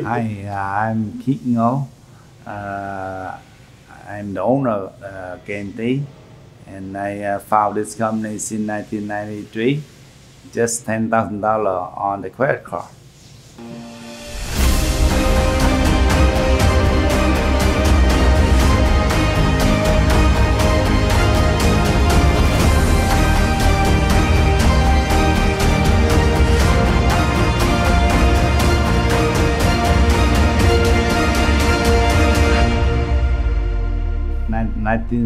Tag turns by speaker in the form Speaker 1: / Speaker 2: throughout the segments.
Speaker 1: Hi, I'm Keith Ngô. I'm the owner of KNT, and I found this company since 1993. Just $10,000 on the credit card. In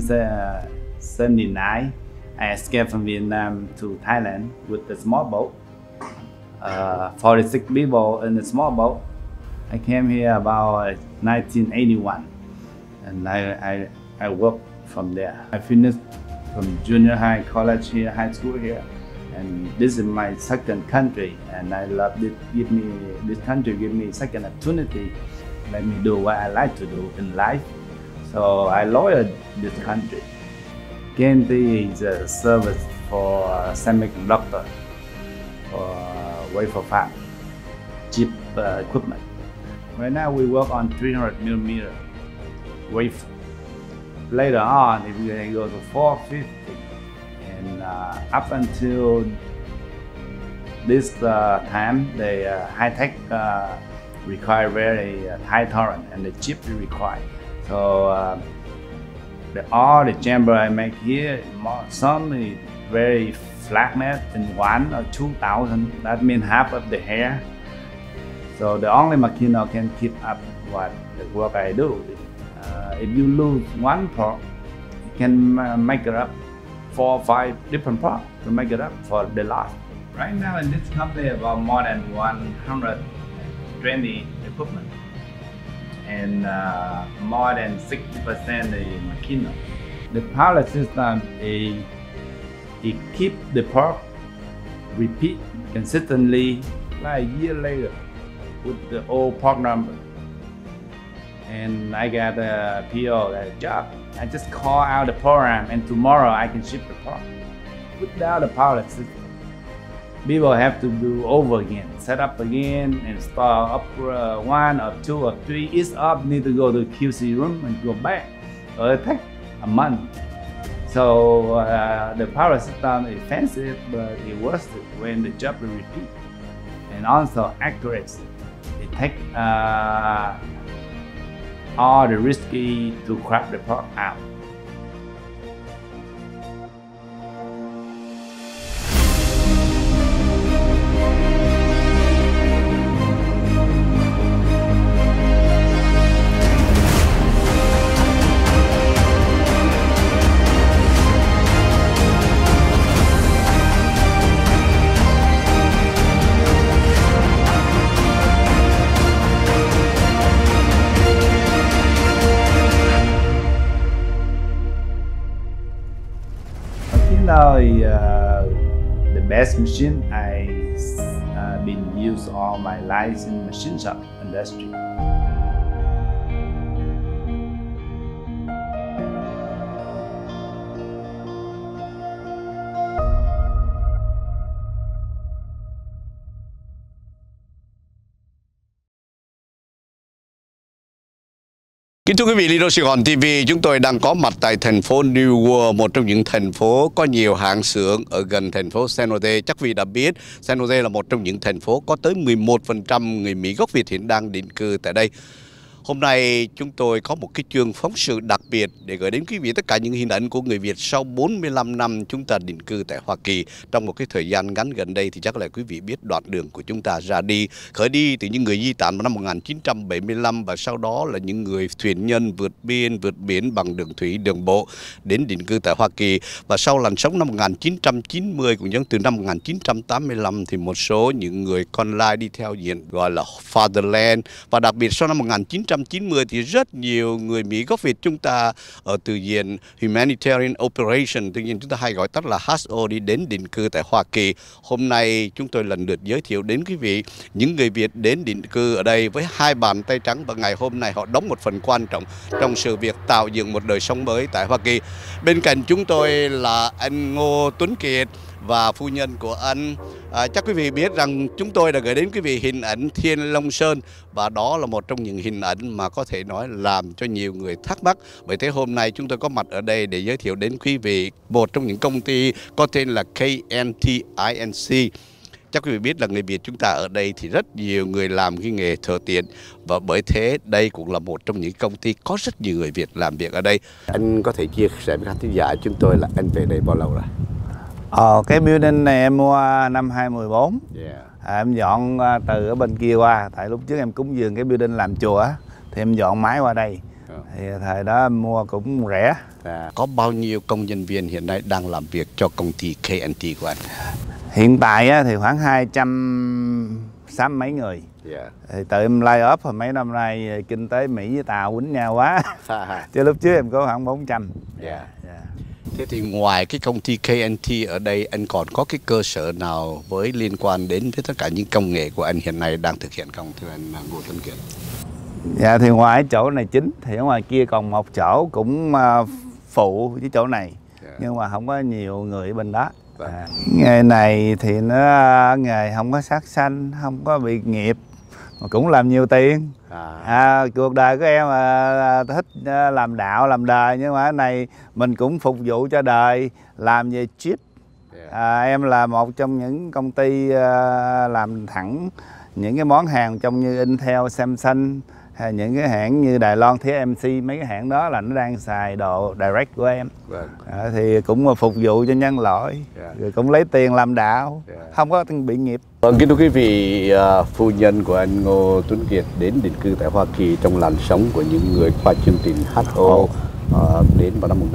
Speaker 1: 1979, I escaped from Vietnam to Thailand with a small boat. 46 people in a small boat. I came here about 1981, and I worked from there. I finished from junior high, college here, high school here, and this is my second country, and I love it. This country give me second opportunity, let me do what I like to do in life. So I loyal this country. KNT is a service for semiconductor, for wafer fab, chip equipment. Right now we work on 300mm wafer. Later on, if we go to 450, and up until this time, the high tech require very high tolerance, and the chip required. So all the chamber I make here, some is very flatness in 1 or 2,000. That means half of the hair. So the only machine can keep up what the work I do. If you lose one part, you can make it up 4 or 5 different parts to make it up for the loss. Right now in this company, about more than 120 equipment, and more than 60% the machine. The power system it keep the part repeat consistently like a year later with the old part number. And I got a PO, a job. I just call out the program, and tomorrow I can ship the part without the power system. People have to do over again, set up again, install up 1 or 2 or 3. Each up need to go to QC room and go back. It takes a month. So the power system is expensive, but it worth it when the job is repeat. And also accuracy. It takes all the risky to crack the part out. Now the best machine I been used all my life in machine shop industry.
Speaker 2: Kính thưa quý vị, Lido Sài Gòn TV, chúng tôi đang có mặt tại thành phố New World, một trong những thành phố có nhiều hãng xưởng ở gần thành phố San Jose. Chắc quý vị đã biết, San Jose là một trong những thành phố có tới 11% người Mỹ gốc Việt hiện đang định cư tại đây. Hôm nay chúng tôi có một cái chương phóng sự đặc biệt để gửi đến quý vị tất cả những hình ảnh của người Việt sau 45 năm chúng ta định cư tại Hoa Kỳ. Trong một cái thời gian ngắn gần đây thì chắc là quý vị biết đoạn đường của chúng ta ra đi. Khởi đi từ những người di tản vào năm 1975 và sau đó là những người thuyền nhân vượt biên, vượt biển bằng đường thủy, đường bộ đến định cư tại Hoa Kỳ. Và sau làn sóng năm 1990 cũng giống từ năm 1985 thì một số những người con lai đi theo diện gọi là Fatherland. Và đặc biệt sau năm 1990 thì rất nhiều người Mỹ gốc Việt chúng ta ở từ diện Humanitarian Operation, tuy nhiên chúng ta hay gọi tắt là HO, đi đến định cư tại Hoa Kỳ. Hôm nay chúng tôi lần lượt giới thiệu đến quý vị những người Việt đến định cư ở đây với hai bàn tay trắng, và ngày hôm nay họ đóng một phần quan trọng trong sự việc tạo dựng một đời sống mới tại Hoa Kỳ. Bên cạnh chúng tôi là anh Ngô Tuấn Kiệt, và phu nhân của anh. Chắc quý vị biết rằng chúng tôi đã gửi đến quý vị hình ảnh Thiên Long Sơn, và đó là một trong những hình ảnh mà có thể nói làm cho nhiều người thắc mắc. Bởi thế hôm nay chúng tôi có mặt ở đây để giới thiệu đến quý vị một trong những công ty có tên là KNT Inc. Chắc quý vị biết là người Việt chúng ta ở đây thì rất nhiều người làm cái nghề thợ tiện, và bởi thế đây cũng là một trong những công ty có rất nhiều người Việt làm việc ở đây. Anh có thể chia sẻ với khán thính giả chúng tôi là anh về đây bao lâu rồi?
Speaker 1: Cái building này em mua năm 2014. Em dọn từ ở bên kia qua, tại lúc trước em cúng dường cái building làm chùa á, thì em dọn máy qua đây. Thì thời đó em mua cũng rẻ.
Speaker 2: Có bao nhiêu công nhân viên hiện nay đang làm việc cho công ty KNT của anh?
Speaker 1: Hiện tại á, thì khoảng 260 mấy người. Thì tự em lay off rồi, mấy năm nay kinh tế Mỹ với Tàu quýnh nhau quá. Chứ lúc trước em có khoảng 400.
Speaker 2: Thế thì ngoài cái công ty KNT ở đây, anh còn có cái cơ sở nào với liên quan đến với tất cả những công nghệ của anh hiện nay đang thực hiện không, thưa anh Ngô Tuấn Kiệt?
Speaker 1: Dạ thì ngoài chỗ này chính, thì ở ngoài kia còn một chỗ cũng phụ với chỗ này, nhưng mà không có nhiều người bên đó. Nghề này thì nó nghề không có sát sanh, không có bị nghiệp, mà cũng làm nhiều tiền. Cuộc đời của em thích làm đạo làm đời, nhưng mà cái này mình cũng phục vụ cho đời, làm về chip. Em là một trong những công ty làm thẳng những cái món hàng trong như Intel, Samsung, hay những cái hãng như Đài Loan, TSMC, mấy cái hãng đó là nó đang xài đồ direct của em. Thì cũng phục vụ cho nhân loại, rồi cũng lấy tiền làm đạo, không có bị nghiệp.
Speaker 2: Kính thưa quý vị, phu nhân của anh Ngô Tuấn Kiệt đến định cư tại Hoa Kỳ trong làn sóng của những người qua chương trình HO đến vào năm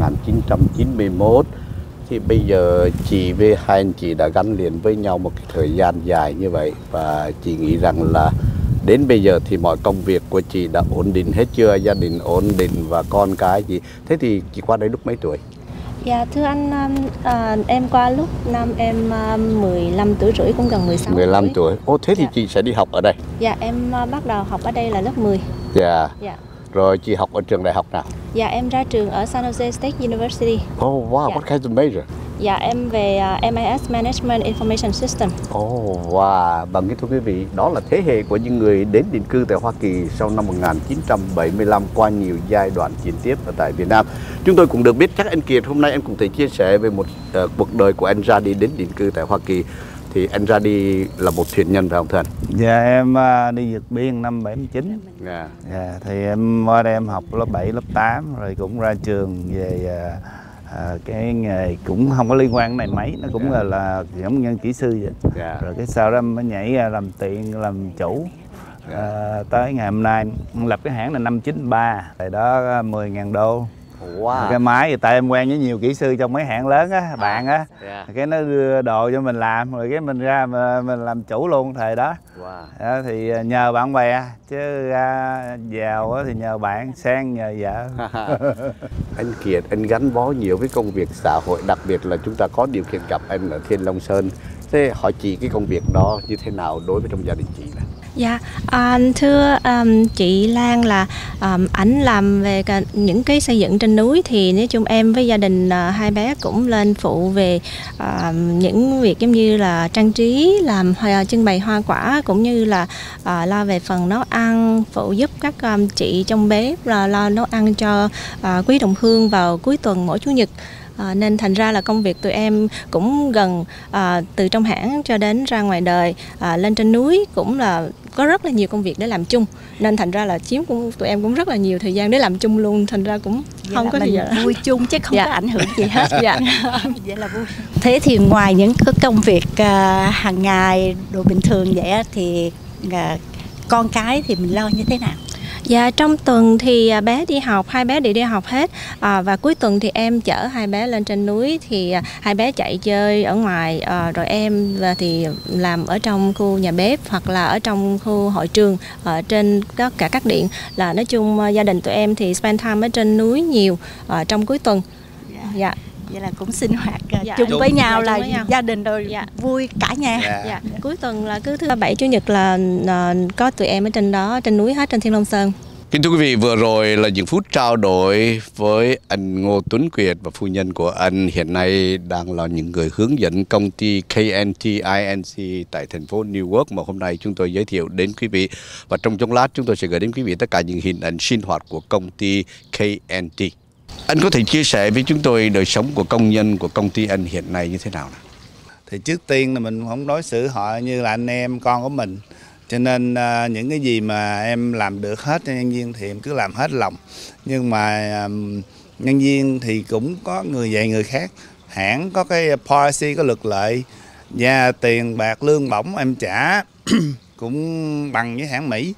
Speaker 2: 1991. Thì bây giờ chị với hai anh chị đã gắn liền với nhau một cái thời gian dài như vậy, và chị nghĩ rằng là đến bây giờ thì mọi công việc của chị đã ổn định hết chưa? Gia đình ổn định và con cái gì? Thế thì chị qua đây lúc mấy tuổi?
Speaker 3: Dạ thưa anh, em qua lúc năm em 15 tuổi rưỡi, cũng gần 16
Speaker 2: 15 tuổi. Ô, thế thì chị sẽ đi học ở đây?
Speaker 3: Dạ em bắt đầu học ở đây là lớp 10.
Speaker 2: Dạ. Rồi chị học ở trường đại học nào?
Speaker 3: Dạ em ra trường ở San Jose State University.
Speaker 2: Oh wow, what kind of major?
Speaker 3: Dạ em về MIS Management Information System.
Speaker 2: Oh wow, bằng cái thưa quý vị, đó là thế hệ của những người đến định cư tại Hoa Kỳ sau năm 1975 qua nhiều giai đoạn chuyển tiếp ở tại Việt Nam. Chúng tôi cũng được biết, chắc anh Kiệt hôm nay em cũng thể chia sẻ về một cuộc đời của anh ra đi đến định cư tại Hoa Kỳ. Thì anh ra đi là một thuyền nhân phải không thưa anh?
Speaker 1: Dạ em đi vượt biên năm 79. Thì em qua đây em học lớp 7, lớp 8 rồi cũng ra trường về cái nghề cũng không có liên quan này mấy, nó cũng là giống nhân kỹ sư vậy. Rồi cái sau đó em mới nhảy ra làm tiện, làm chủ. Tới ngày hôm nay lập cái hãng là năm 93, tại đó 10.000 đô. Cái máy thì tại em quen với nhiều kỹ sư trong mấy hãng lớn á, bạn á, cái nó đưa đồ cho mình làm, rồi cái mình ra mình làm chủ luôn thời đó. Thì nhờ bạn bè, chứ ra giàu thì nhờ bạn, sang nhờ vợ.
Speaker 2: Anh Kiệt, anh gắn bó nhiều với công việc xã hội, đặc biệt là chúng ta có điều kiện gặp anh ở Thiên Long Sơn. Thế hỏi chị cái công việc đó như thế nào đối với trong gia đình chị này?
Speaker 3: Dạ, thưa chị Lan là ảnh làm về những cái xây dựng trên núi, thì nói chung em với gia đình hai bé cũng lên phụ về những việc giống như là trang trí, làm trưng bày hoa quả, cũng như là lo về phần nấu ăn, phụ giúp các chị trong bếp, lo nấu ăn cho quý đồng hương vào cuối tuần mỗi chủ nhật. Nên thành ra là công việc tụi em cũng gần từ trong hãng cho đến ra ngoài đời, lên trên núi cũng là có rất là nhiều công việc để làm chung, nên thành ra là tụi em cũng rất là nhiều thời gian để làm chung luôn, thành ra cũng vậy không có gì
Speaker 4: vui chung chứ không có ảnh hưởng gì hết.
Speaker 3: Vậy là vui.
Speaker 4: Thế thì ngoài những cái công việc hàng ngày đồ bình thường vậy thì con cái thì mình lo như thế nào?
Speaker 3: Dạ trong tuần thì bé đi học, hai bé đều đi học hết, và cuối tuần thì em chở hai bé lên trên núi, thì hai bé chạy chơi ở ngoài, rồi em thì làm ở trong khu nhà bếp hoặc là ở trong khu hội trường, ở trên tất cả các điện. Là nói chung gia đình tụi em thì spend time ở trên núi nhiều trong cuối tuần. Dạ.
Speaker 4: Vậy là cũng sinh hoạt chung với nhau, là gia đình rồi vui cả nhà.
Speaker 3: Cuối tuần là cứ thứ Bảy Chủ nhật là có tụi em ở trên đó, trên núi hết, trên Thiên Long Sơn.
Speaker 2: Kính thưa quý vị, vừa rồi là những phút trao đổi với anh Ngô Tuấn Kiệt và phu nhân của anh, hiện nay đang là những người hướng dẫn công ty KNT Inc. tại thành phố New York mà hôm nay chúng tôi giới thiệu đến quý vị. Và trong chốc lát chúng tôi sẽ gửi đến quý vị tất cả những hình ảnh sinh hoạt của công ty KNT. Anh có thể chia sẻ với chúng tôi đời sống của công nhân của công ty anh hiện nay như thế nào nào?
Speaker 1: Thì trước tiên là mình không đối xử họ như là anh em con của mình. Cho nên những cái gì mà em làm được hết cho nhân viên thì em cứ làm hết lòng. Nhưng mà nhân viên thì cũng có người dạy người khác. Hãng có cái policy, có luật lệ và tiền bạc lương bổng em trả cũng bằng với hãng Mỹ.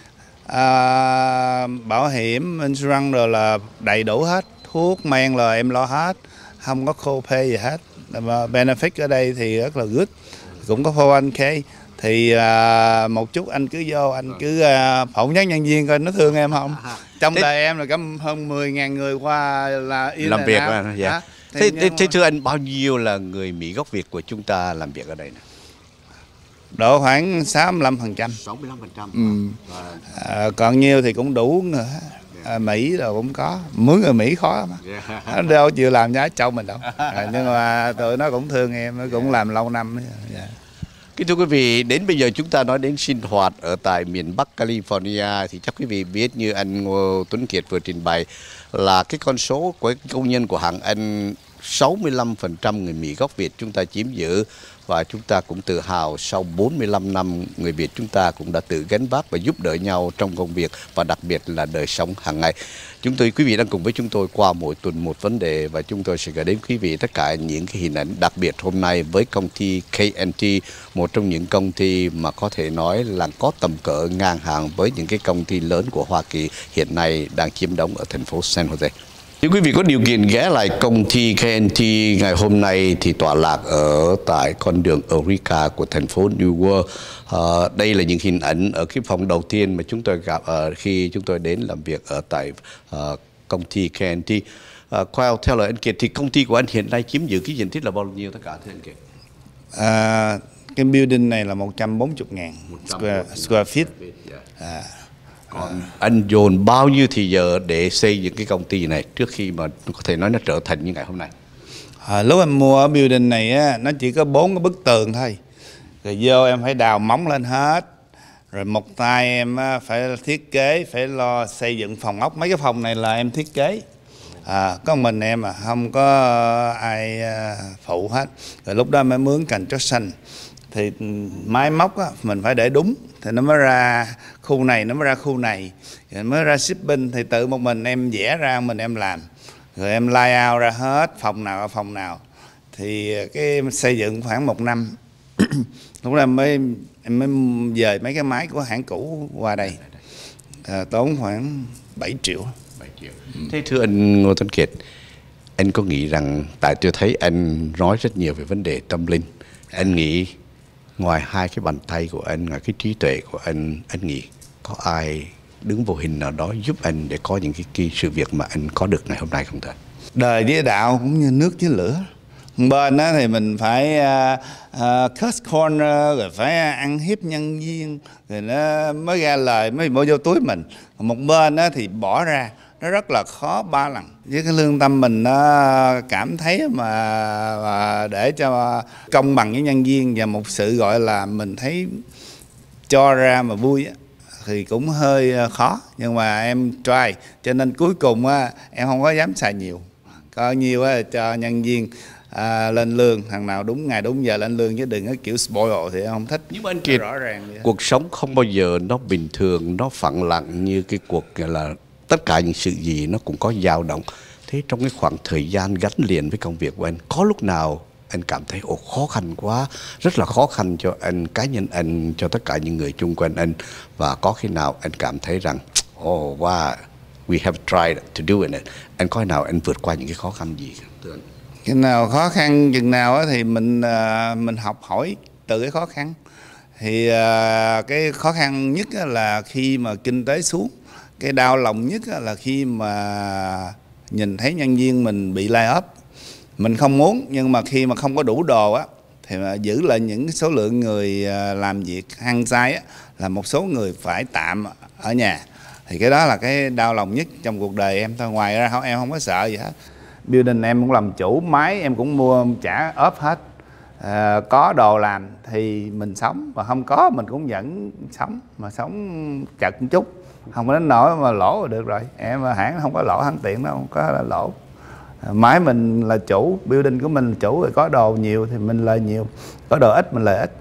Speaker 1: Bảo hiểm, insurance rồi là đầy đủ hết. Thuốc, men là em lo hết. Không có co-pay gì hết. Benefit ở đây thì rất là good. Cũng có 401k. Thì một chút anh cứ vô, anh cứ phỏng vấn nhân viên coi nó thương em không. Trong đời em là có hơn 10.000 người qua là
Speaker 2: làm việc mà, dạ. Thế thưa anh, bao nhiêu là người Mỹ gốc Việt của chúng ta làm việc ở đây này?
Speaker 1: Độ khoảng 65%.
Speaker 2: 65%.
Speaker 1: Còn nhiều thì cũng đủ người. Mỹ rồi cũng có, mướn người Mỹ khó mà. Nó đâu chịu làm giá châu mình đâu. Nhưng mà tụi nó cũng thương em, nó cũng làm lâu năm.
Speaker 2: Kính thưa quý vị, đến bây giờ chúng ta nói đến sinh hoạt ở tại miền Bắc California thì chắc quý vị biết như anh Ngô Tuấn Kiệt vừa trình bày là cái con số của công nhân của hãng anh 65% người Mỹ gốc Việt chúng ta chiếm giữ, và chúng ta cũng tự hào sau 45 năm người Việt chúng ta cũng đã tự gánh vác và giúp đỡ nhau trong công việc và đặc biệt là đời sống hàng ngày. Quý vị đang cùng với chúng tôi qua mỗi tuần một vấn đề và chúng tôi sẽ gửi đến quý vị tất cả những cái hình ảnh đặc biệt hôm nay với công ty KNT, một trong những công ty mà có thể nói là có tầm cỡ ngang hàng với những cái công ty lớn của Hoa Kỳ hiện nay đang chiếm đóng ở thành phố San Jose. Nếu quý vị có điều kiện ghé lại công ty KNT ngày hôm nay thì tọa lạc ở tại con đường Eureka của thành phố New York. Đây là những hình ảnh ở cái phòng đầu tiên mà chúng tôi gặp khi chúng tôi đến làm việc ở tại công ty KNT. Theo lời anh Kiệt thì công ty của anh hiện nay chiếm giữ cái diện tích là bao nhiêu tất cả thưa anh Kiệt?
Speaker 1: Cái building này là 140.000 square feet.
Speaker 2: Còn anh dồn bao nhiêu thì giờ để xây dựng cái công ty này trước khi mà có thể nói nó trở thành như ngày hôm nay?
Speaker 1: Lúc em mua ở building này á, nó chỉ có 4 cái bức tường thôi. Rồi vô em phải đào móng lên hết. Rồi một tay em phải thiết kế, phải lo xây dựng phòng ốc. Mấy cái phòng này là em thiết kế. Có mình em mà không có ai phụ hết. Rồi lúc đó mới mướn construction. Thì máy móc á, mình phải để đúng thì nó mới ra khu này, nó mới ra khu này, rồi mới ra shipping thì tự một mình em vẽ ra, mình em làm, rồi em layout ra hết phòng nào ở phòng nào. Thì cái em xây dựng khoảng 1 năm. Lúc đó em mới dời mấy cái máy của hãng cũ qua đây, tốn khoảng 7 triệu.
Speaker 2: Thế thưa anh Ngô Tuấn Kiệt, anh có nghĩ rằng, tại tôi thấy anh nói rất nhiều về vấn đề tâm linh, anh nghĩ ngoài hai cái bàn tay của anh, ngoài cái trí tuệ của anh nghĩ có ai đứng vô hình nào đó giúp anh để có những cái sự việc mà anh có được ngày hôm nay không thưa?
Speaker 1: Đời với đạo cũng như nước với lửa. Bên đó thì mình phải cut corner, rồi phải ăn hiếp nhân viên, rồi nó mới ra lời, mới bỏ vô túi mình. Một bên đó thì bỏ ra, nó rất là khó ba lần. Với cái lương tâm mình nó cảm thấy mà để cho công bằng với nhân viên và một sự gọi là mình thấy cho ra mà vui á, thì cũng hơi khó. Nhưng mà em try, cho nên cuối cùng á, em không có dám xài nhiều. Có nhiều á, cho nhân viên lên lương, thằng nào đúng ngày đúng giờ lên lương, chứ đừng có kiểu spoil thì em không thích.
Speaker 2: Nhưng mà anh Kiệt,
Speaker 1: rõ ràng vậy.
Speaker 2: Cuộc sống không bao giờ nó bình thường, nó phẳng lặng như cái cuộc là tất cả những sự gì nó cũng có dao động. Thế trong cái khoảng thời gian gắn liền với công việc của anh, có lúc nào anh cảm thấy khó khăn quá, rất là khó khăn cho anh, cá nhân anh, cho tất cả những người chung quanh anh, và có khi nào anh cảm thấy rằng wow, we have tried to do it, anh có khi nào anh vượt qua những cái khó khăn gì thưa anh?
Speaker 1: Cái nào khó khăn chừng nào thì mình học hỏi từ cái khó khăn. Thì cái khó khăn nhất là khi mà kinh tế xuống. Cái đau lòng nhất là khi mà nhìn thấy nhân viên mình bị lay off. Mình không muốn, nhưng mà khi mà không có đủ đồ á, thì mà giữ lại những số lượng người làm việc hăng say á, là một số người phải tạm ở nhà. Thì cái đó là cái đau lòng nhất trong cuộc đời em thôi. Ngoài ra em không có sợ gì hết. Building em cũng làm chủ, máy em cũng mua trả ốp hết. Có đồ làm thì mình sống, và không có mình cũng vẫn sống, mà sống chật một chút, không có đến nỗi mà lỗ là được rồi. Em hãng không có lỗ, hãng tiện đâu không có lỗ. Máy mình là chủ, building của mình là chủ, rồi có đồ nhiều thì mình lời nhiều, có đồ ít mình lời ít.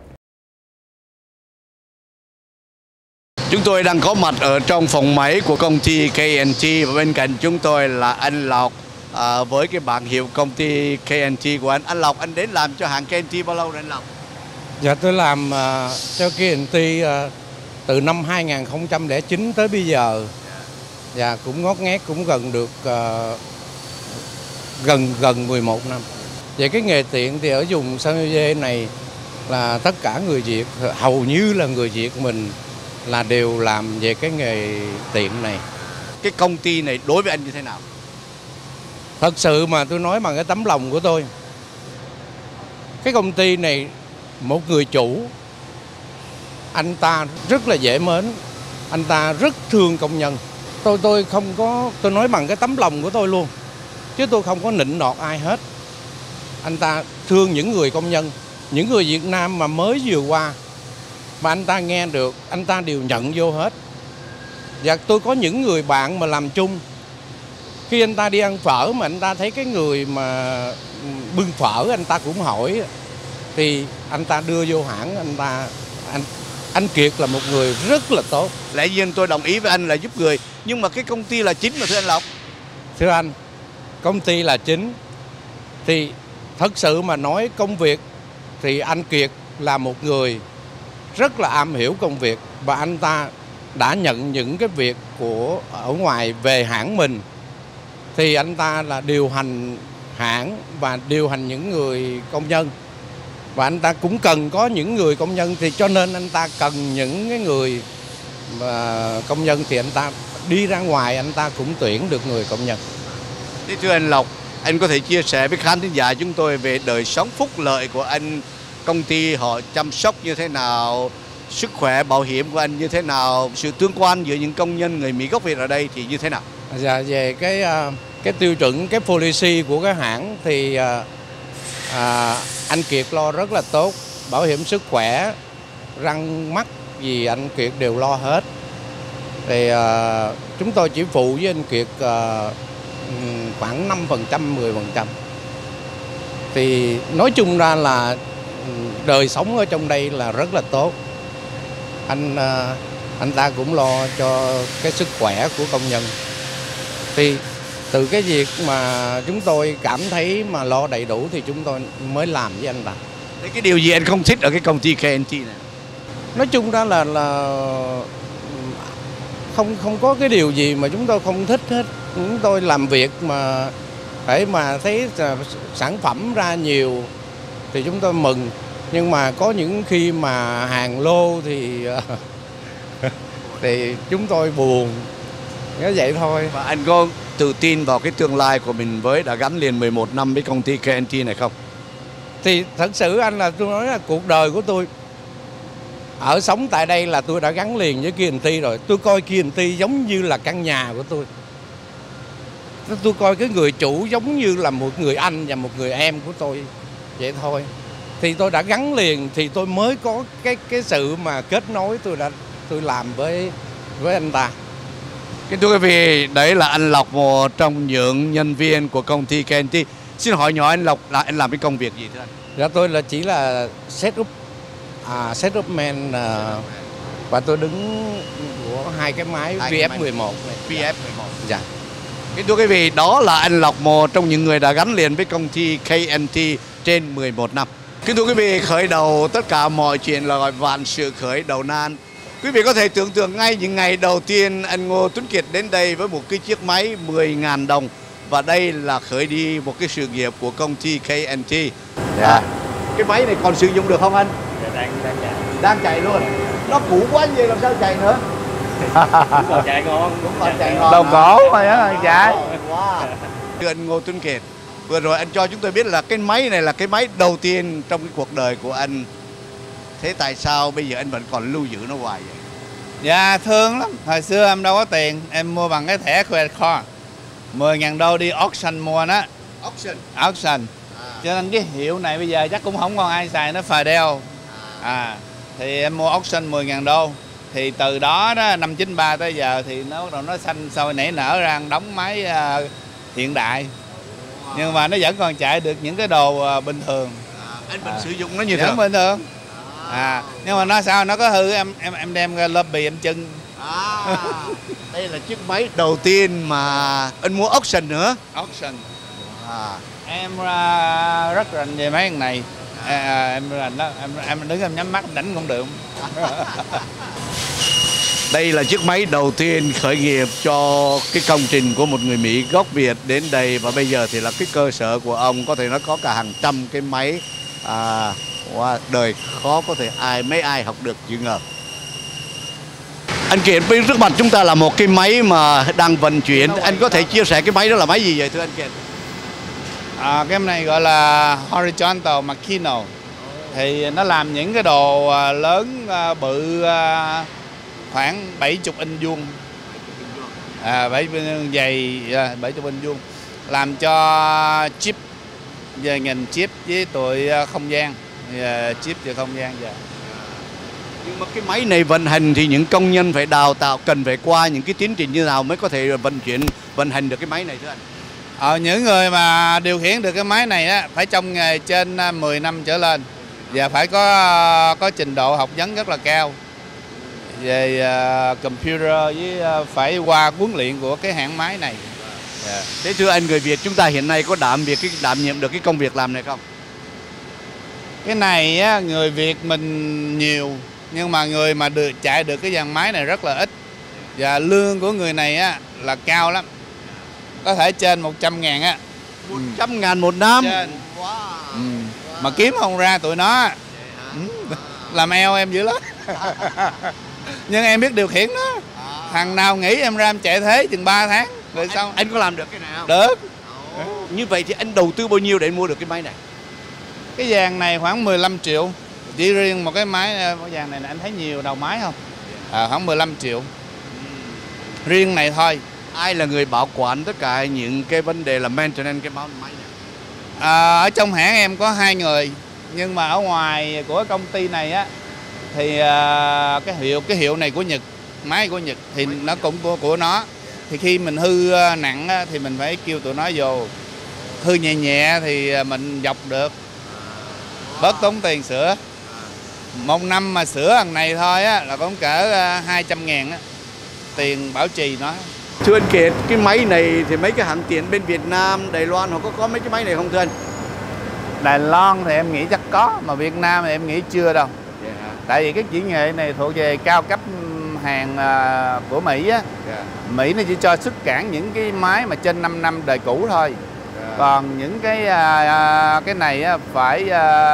Speaker 2: Chúng tôi đang có mặt ở trong phòng máy của công ty KNT, và bên cạnh chúng tôi là anh Lộc với cái bảng hiệu công ty KNT của anh. Anh Lộc, anh đến làm cho hãng KNT bao lâu rồi anh Lộc?
Speaker 5: Dạ tôi làm cho KNT từ năm 2009 tới bây giờ. Dạ cũng ngót nghét cũng gần được gần 11 năm. Về cái nghề tiện thì ở vùng San Jose này là tất cả người Việt, hầu như là người Việt mình là đều làm về cái nghề tiện này.
Speaker 2: Cái công ty này đối với anh như thế nào?
Speaker 5: Thật sự mà tôi nói bằng cái tấm lòng của tôi, cái công ty này một người chủ, anh ta rất là dễ mến, anh ta rất thương công nhân. Tôi không có, tôi nói bằng cái tấm lòng của tôi luôn, chứ tôi không có nịnh nọt ai hết. Anh ta thương những người công nhân, những người Việt Nam mà mới vừa qua mà anh ta nghe được, anh ta đều nhận vô hết. Và tôi có những người bạn mà làm chung, khi anh ta đi ăn phở mà anh ta thấy cái người mà bưng phở anh ta cũng hỏi, thì anh ta đưa vô hãng. Anh Kiệt là một người rất là tốt.
Speaker 2: Lẽ nhiên tôi đồng ý với anh là giúp người, nhưng mà cái công ty là chính mà thưa anh Lộc.
Speaker 5: Thưa anh, công ty là chính, thì thật sự mà nói công việc thì anh Kiệt là một người rất là am hiểu công việc, và anh ta đã nhận những cái việc của ở ngoài về hãng mình, thì anh ta là điều hành hãng và điều hành những người công nhân, và anh ta cũng cần có những người công nhân, thì cho nên anh ta cần những cái người mà công nhân thì anh ta đi ra ngoài anh ta cũng tuyển được người công nhân.
Speaker 2: Thế thưa anh Lộc, anh có thể chia sẻ với khán thính giả chúng tôi về đời sống phúc lợi của anh, công ty họ chăm sóc như thế nào, sức khỏe bảo hiểm của anh như thế nào, sự tương quan giữa những công nhân người Mỹ gốc Việt ở đây thì như thế nào?
Speaker 5: Dạ, về cái tiêu chuẩn, cái policy của cái hãng thì anh Kiệt lo rất là tốt. Bảo hiểm sức khỏe, răng mắt gì anh Kiệt đều lo hết. Thì chúng tôi chỉ phụ với anh Kiệt khoảng 5%, 10%. Thì nói chung ra là đời sống ở trong đây là rất là tốt. Anh ta cũng lo cho cái sức khỏe của công nhân. Thì từ cái việc mà chúng tôi cảm thấy mà lo đầy đủ thì chúng tôi mới làm với anh ta.
Speaker 2: Thế cái điều gì anh không thích ở cái công ty KNT này?
Speaker 5: Nói chung đó là không có cái điều gì mà chúng tôi không thích hết. Chúng tôi làm việc mà để mà thấy sản phẩm ra nhiều thì chúng tôi mừng. Nhưng mà có những khi mà hàng lô thì chúng tôi buồn. Như vậy thôi.
Speaker 2: Và anh có tự tin vào cái tương lai của mình với đã gắn liền 11 năm với công ty KNT này không?
Speaker 5: Thì thật sự anh là tôi nói là cuộc đời của tôi ở sống tại đây là tôi đã gắn liền với KNT rồi. Tôi coi KNT giống như là căn nhà của tôi. Tôi coi cái người chủ giống như là một người anh và một người em của tôi. Vậy thôi. Thì tôi đã gắn liền thì tôi mới có cái sự mà kết nối tôi làm với anh ta.
Speaker 2: Kính thưa quý vị, đấy là anh Lộc, một trong những nhân viên của công ty KNT. Xin hỏi nhỏ anh Lộc là anh làm cái công việc gì thưa anh?
Speaker 5: Dạ tôi là chỉ là setup man và tôi đứng của hai cái máy VF11 này.
Speaker 2: VF11.
Speaker 5: Dạ.
Speaker 2: Kính thưa quý vị, đó là anh Lộc, một trong những người đã gắn liền với công ty KNT trên 11 năm. Kính thưa quý vị, khởi đầu tất cả mọi chuyện là gọi vạn sự khởi đầu nan. Quý vị có thể tưởng tượng ngay những ngày đầu tiên anh Ngô Tuấn Kiệt đến đây với một cái chiếc máy 10.000 đồng. Và đây là khởi đi một cái sự nghiệp của công ty KNT. Cái máy này còn sử dụng được không anh? Đang chạy luôn. Nó cũ quá vậy làm sao chạy nữa?
Speaker 6: Cũng còn chạy ngon.
Speaker 2: Cũng còn chạy ngon.
Speaker 1: Đầu cổ mà nó chạy.
Speaker 2: Thưa anh Ngô Tuấn Kiệt, vừa rồi anh cho chúng tôi biết là cái máy này là cái máy đầu tiên trong cái cuộc đời của anh. Thế tại sao bây giờ anh vẫn còn lưu giữ nó hoài vậy?
Speaker 1: Dạ thương lắm. Hồi xưa em đâu có tiền, em mua bằng cái thẻ credit card. 10.000 đô đi auction mua đó. Auction. Cho nên cái hiệu này bây giờ chắc cũng không còn ai xài, nó Fidel. Thì em mua auction 10.000 đô. Thì từ đó năm 93 tới giờ thì nó bắt đầu nó xanh sôi nảy nở ra đóng máy hiện đại. Nhưng mà nó vẫn còn chạy được những cái đồ bình thường.
Speaker 2: Anh vẫn sử dụng nó như thế?
Speaker 1: Vẫn bình thường. Nhưng mà nó sao, nó có hư em đem ra lobby em trưng.
Speaker 2: Đây là chiếc máy đầu tiên mà anh mua auction nữa.
Speaker 1: Auction. Em rất rành về mấy cái này. Em rành đó, em đứng em nhắm mắt em đánh cũng được.
Speaker 2: Đây là chiếc máy đầu tiên khởi nghiệp cho cái công trình của một người Mỹ gốc Việt đến đây, và bây giờ thì là cái cơ sở của ông có thể nó có cả hàng trăm cái máy. Đời khó có thể mấy ai học được chứ ngờ. Anh Kiệt, bên trước mặt chúng ta là một cái máy mà đang vận chuyển. Anh có thể chia sẻ cái máy đó là máy gì vậy thưa anh Kiệt?
Speaker 1: Cái này gọi là horizontal machino. Thì nó làm những cái đồ lớn bự khoảng 70 inch vuông. 70 dày 70 inch vuông. Làm cho chip về ngành chip với tụi không gian. Chip về không gian giờ.
Speaker 2: Nhưng mà cái máy này vận hành thì những công nhân phải đào tạo, cần phải qua những cái tiến trình như nào mới có thể vận hành được cái máy này thưa anh?
Speaker 1: Những người mà điều khiển được cái máy này á, phải trong nghề trên 10 năm trở lên và phải có trình độ học vấn rất là cao về computer, với phải qua huấn luyện của cái hãng máy này.
Speaker 2: Thế thưa anh, người Việt chúng ta hiện nay có đảm nhiệm được cái công việc làm này không?
Speaker 1: Cái này á, người Việt mình nhiều, nhưng mà người mà chạy được cái dàn máy này rất là ít. Và lương của người này á là cao lắm, có thể trên 100.000 á.
Speaker 2: 100.000 một năm?
Speaker 1: Mà kiếm không ra tụi nó. Làm eo em dữ lắm. Nhưng em biết điều khiển nó. Thằng nào nghĩ em ra em chạy thế chừng 3 tháng rồi xong.
Speaker 2: Anh có làm được cái này không?
Speaker 1: Được.
Speaker 2: Như vậy thì anh đầu tư bao nhiêu để mua được cái máy này?
Speaker 1: Cái dàn này khoảng 15 triệu. Chỉ riêng một cái máy, cái dàn này anh thấy nhiều đầu máy không? Khoảng 15 triệu. Riêng này thôi.
Speaker 2: Ai là người bảo quản tất cả những cái vấn đề là maintenance cái máy này?
Speaker 1: Ở trong hãng em có 2 người. Nhưng mà ở ngoài của công ty này á thì cái hiệu này của Nhật, máy của Nhật thì nó cũng của nó. Thì khi mình hư nặng á, thì mình phải kêu tụi nó vô. Hư nhẹ nhẹ thì mình dọc được, bớt tốn tiền sửa. Một năm mà sửa lần này thôi á là cũng cỡ 200.000 á, tiền bảo trì nó.
Speaker 2: Thưa anh Kiệt, cái máy này thì mấy cái hãng tiền bên Việt Nam, Đài Loan họ có mấy cái máy này không thưa anh?
Speaker 1: Đài Loan thì em nghĩ chắc có, mà Việt Nam thì em nghĩ chưa đâu. Tại vì cái kỹ nghệ này thuộc về cao cấp hàng của Mỹ á. Mỹ nó chỉ cho xuất cản những cái máy mà trên 5 năm đời cũ thôi. Còn những cái này á, phải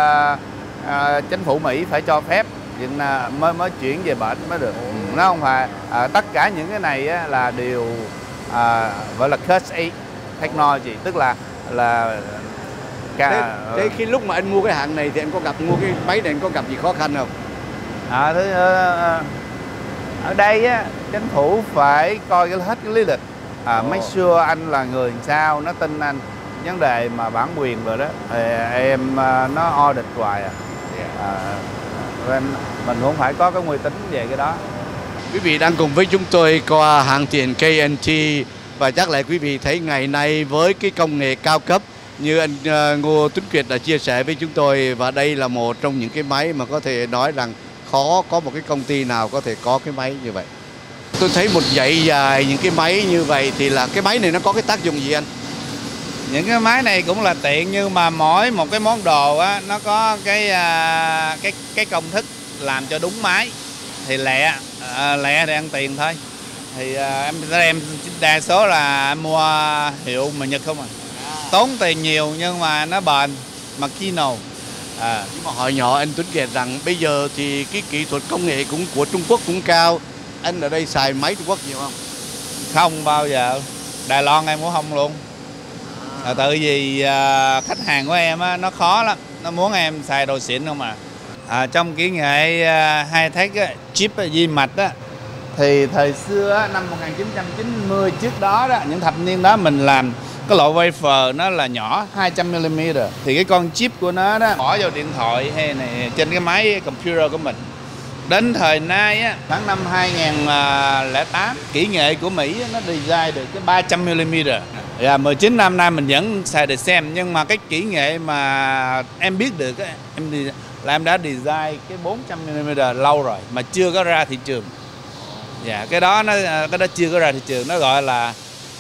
Speaker 1: chính phủ Mỹ phải cho phép mới chuyển về bển mới được. Nó không phải tất cả những cái này á, là đều gọi là Class A technology, tức là
Speaker 2: Thế khi lúc mà anh mua cái hãng này thì anh có mua cái máy này, anh có gặp gì khó khăn không?
Speaker 1: Ở đây á, chính phủ phải coi hết cái lý lịch, make sure anh là người sao, nó tin anh. Vấn đề mà bản quyền rồi đó thì em nó audit hoài mình cũng phải có cái uy tín về cái đó.
Speaker 2: Quý vị đang cùng với chúng tôi qua hãng tiền KNT, và chắc là quý vị thấy ngày nay với cái công nghệ cao cấp như anh Ngô Tuấn Kiệt đã chia sẻ với chúng tôi, và đây là một trong những cái máy mà có thể nói rằng khó có một cái công ty nào có thể có cái máy như vậy. Tôi thấy một dãy dài những cái máy như vậy thì là cái máy này nó có cái tác dụng gì anh?
Speaker 1: Những cái máy này cũng là tiện, nhưng mà mỗi một cái món đồ á nó có cái công thức làm cho đúng máy thì lẹ thì ăn tiền thôi. Thì em đa số là em mua hiệu mà Nhật không tốn tiền nhiều nhưng mà nó bền, Makino.
Speaker 2: Nhưng mà hỏi nhỏ anh Tuấn Kiệt rằng bây giờ thì cái kỹ thuật công nghệ cũng của Trung Quốc cũng cao, anh ở đây xài máy Trung Quốc nhiều không?
Speaker 1: Không bao giờ. Đài Loan em cũng không luôn. Tự vì khách hàng của em á, nó khó lắm, nó muốn em xài đồ xịn không à. Trong kỹ nghệ high tech chip vi mạch á, Thì thời xưa á, năm 1990 trước đó, những thập niên đó mình làm cái loại wafer nó là nhỏ 200mm. Thì cái con chip của nó đó bỏ vào điện thoại hay này trên cái máy computer của mình. Đến thời nay á, khoảng năm 2008, kỹ nghệ của Mỹ nó design được cái 300mm. 19 năm nay mình vẫn xài được xem, nhưng mà cái kỹ nghệ mà em biết được á, em đã design cái 400mm lâu rồi mà chưa có ra thị trường. Dạ, cái đó chưa có ra thị trường, nó gọi là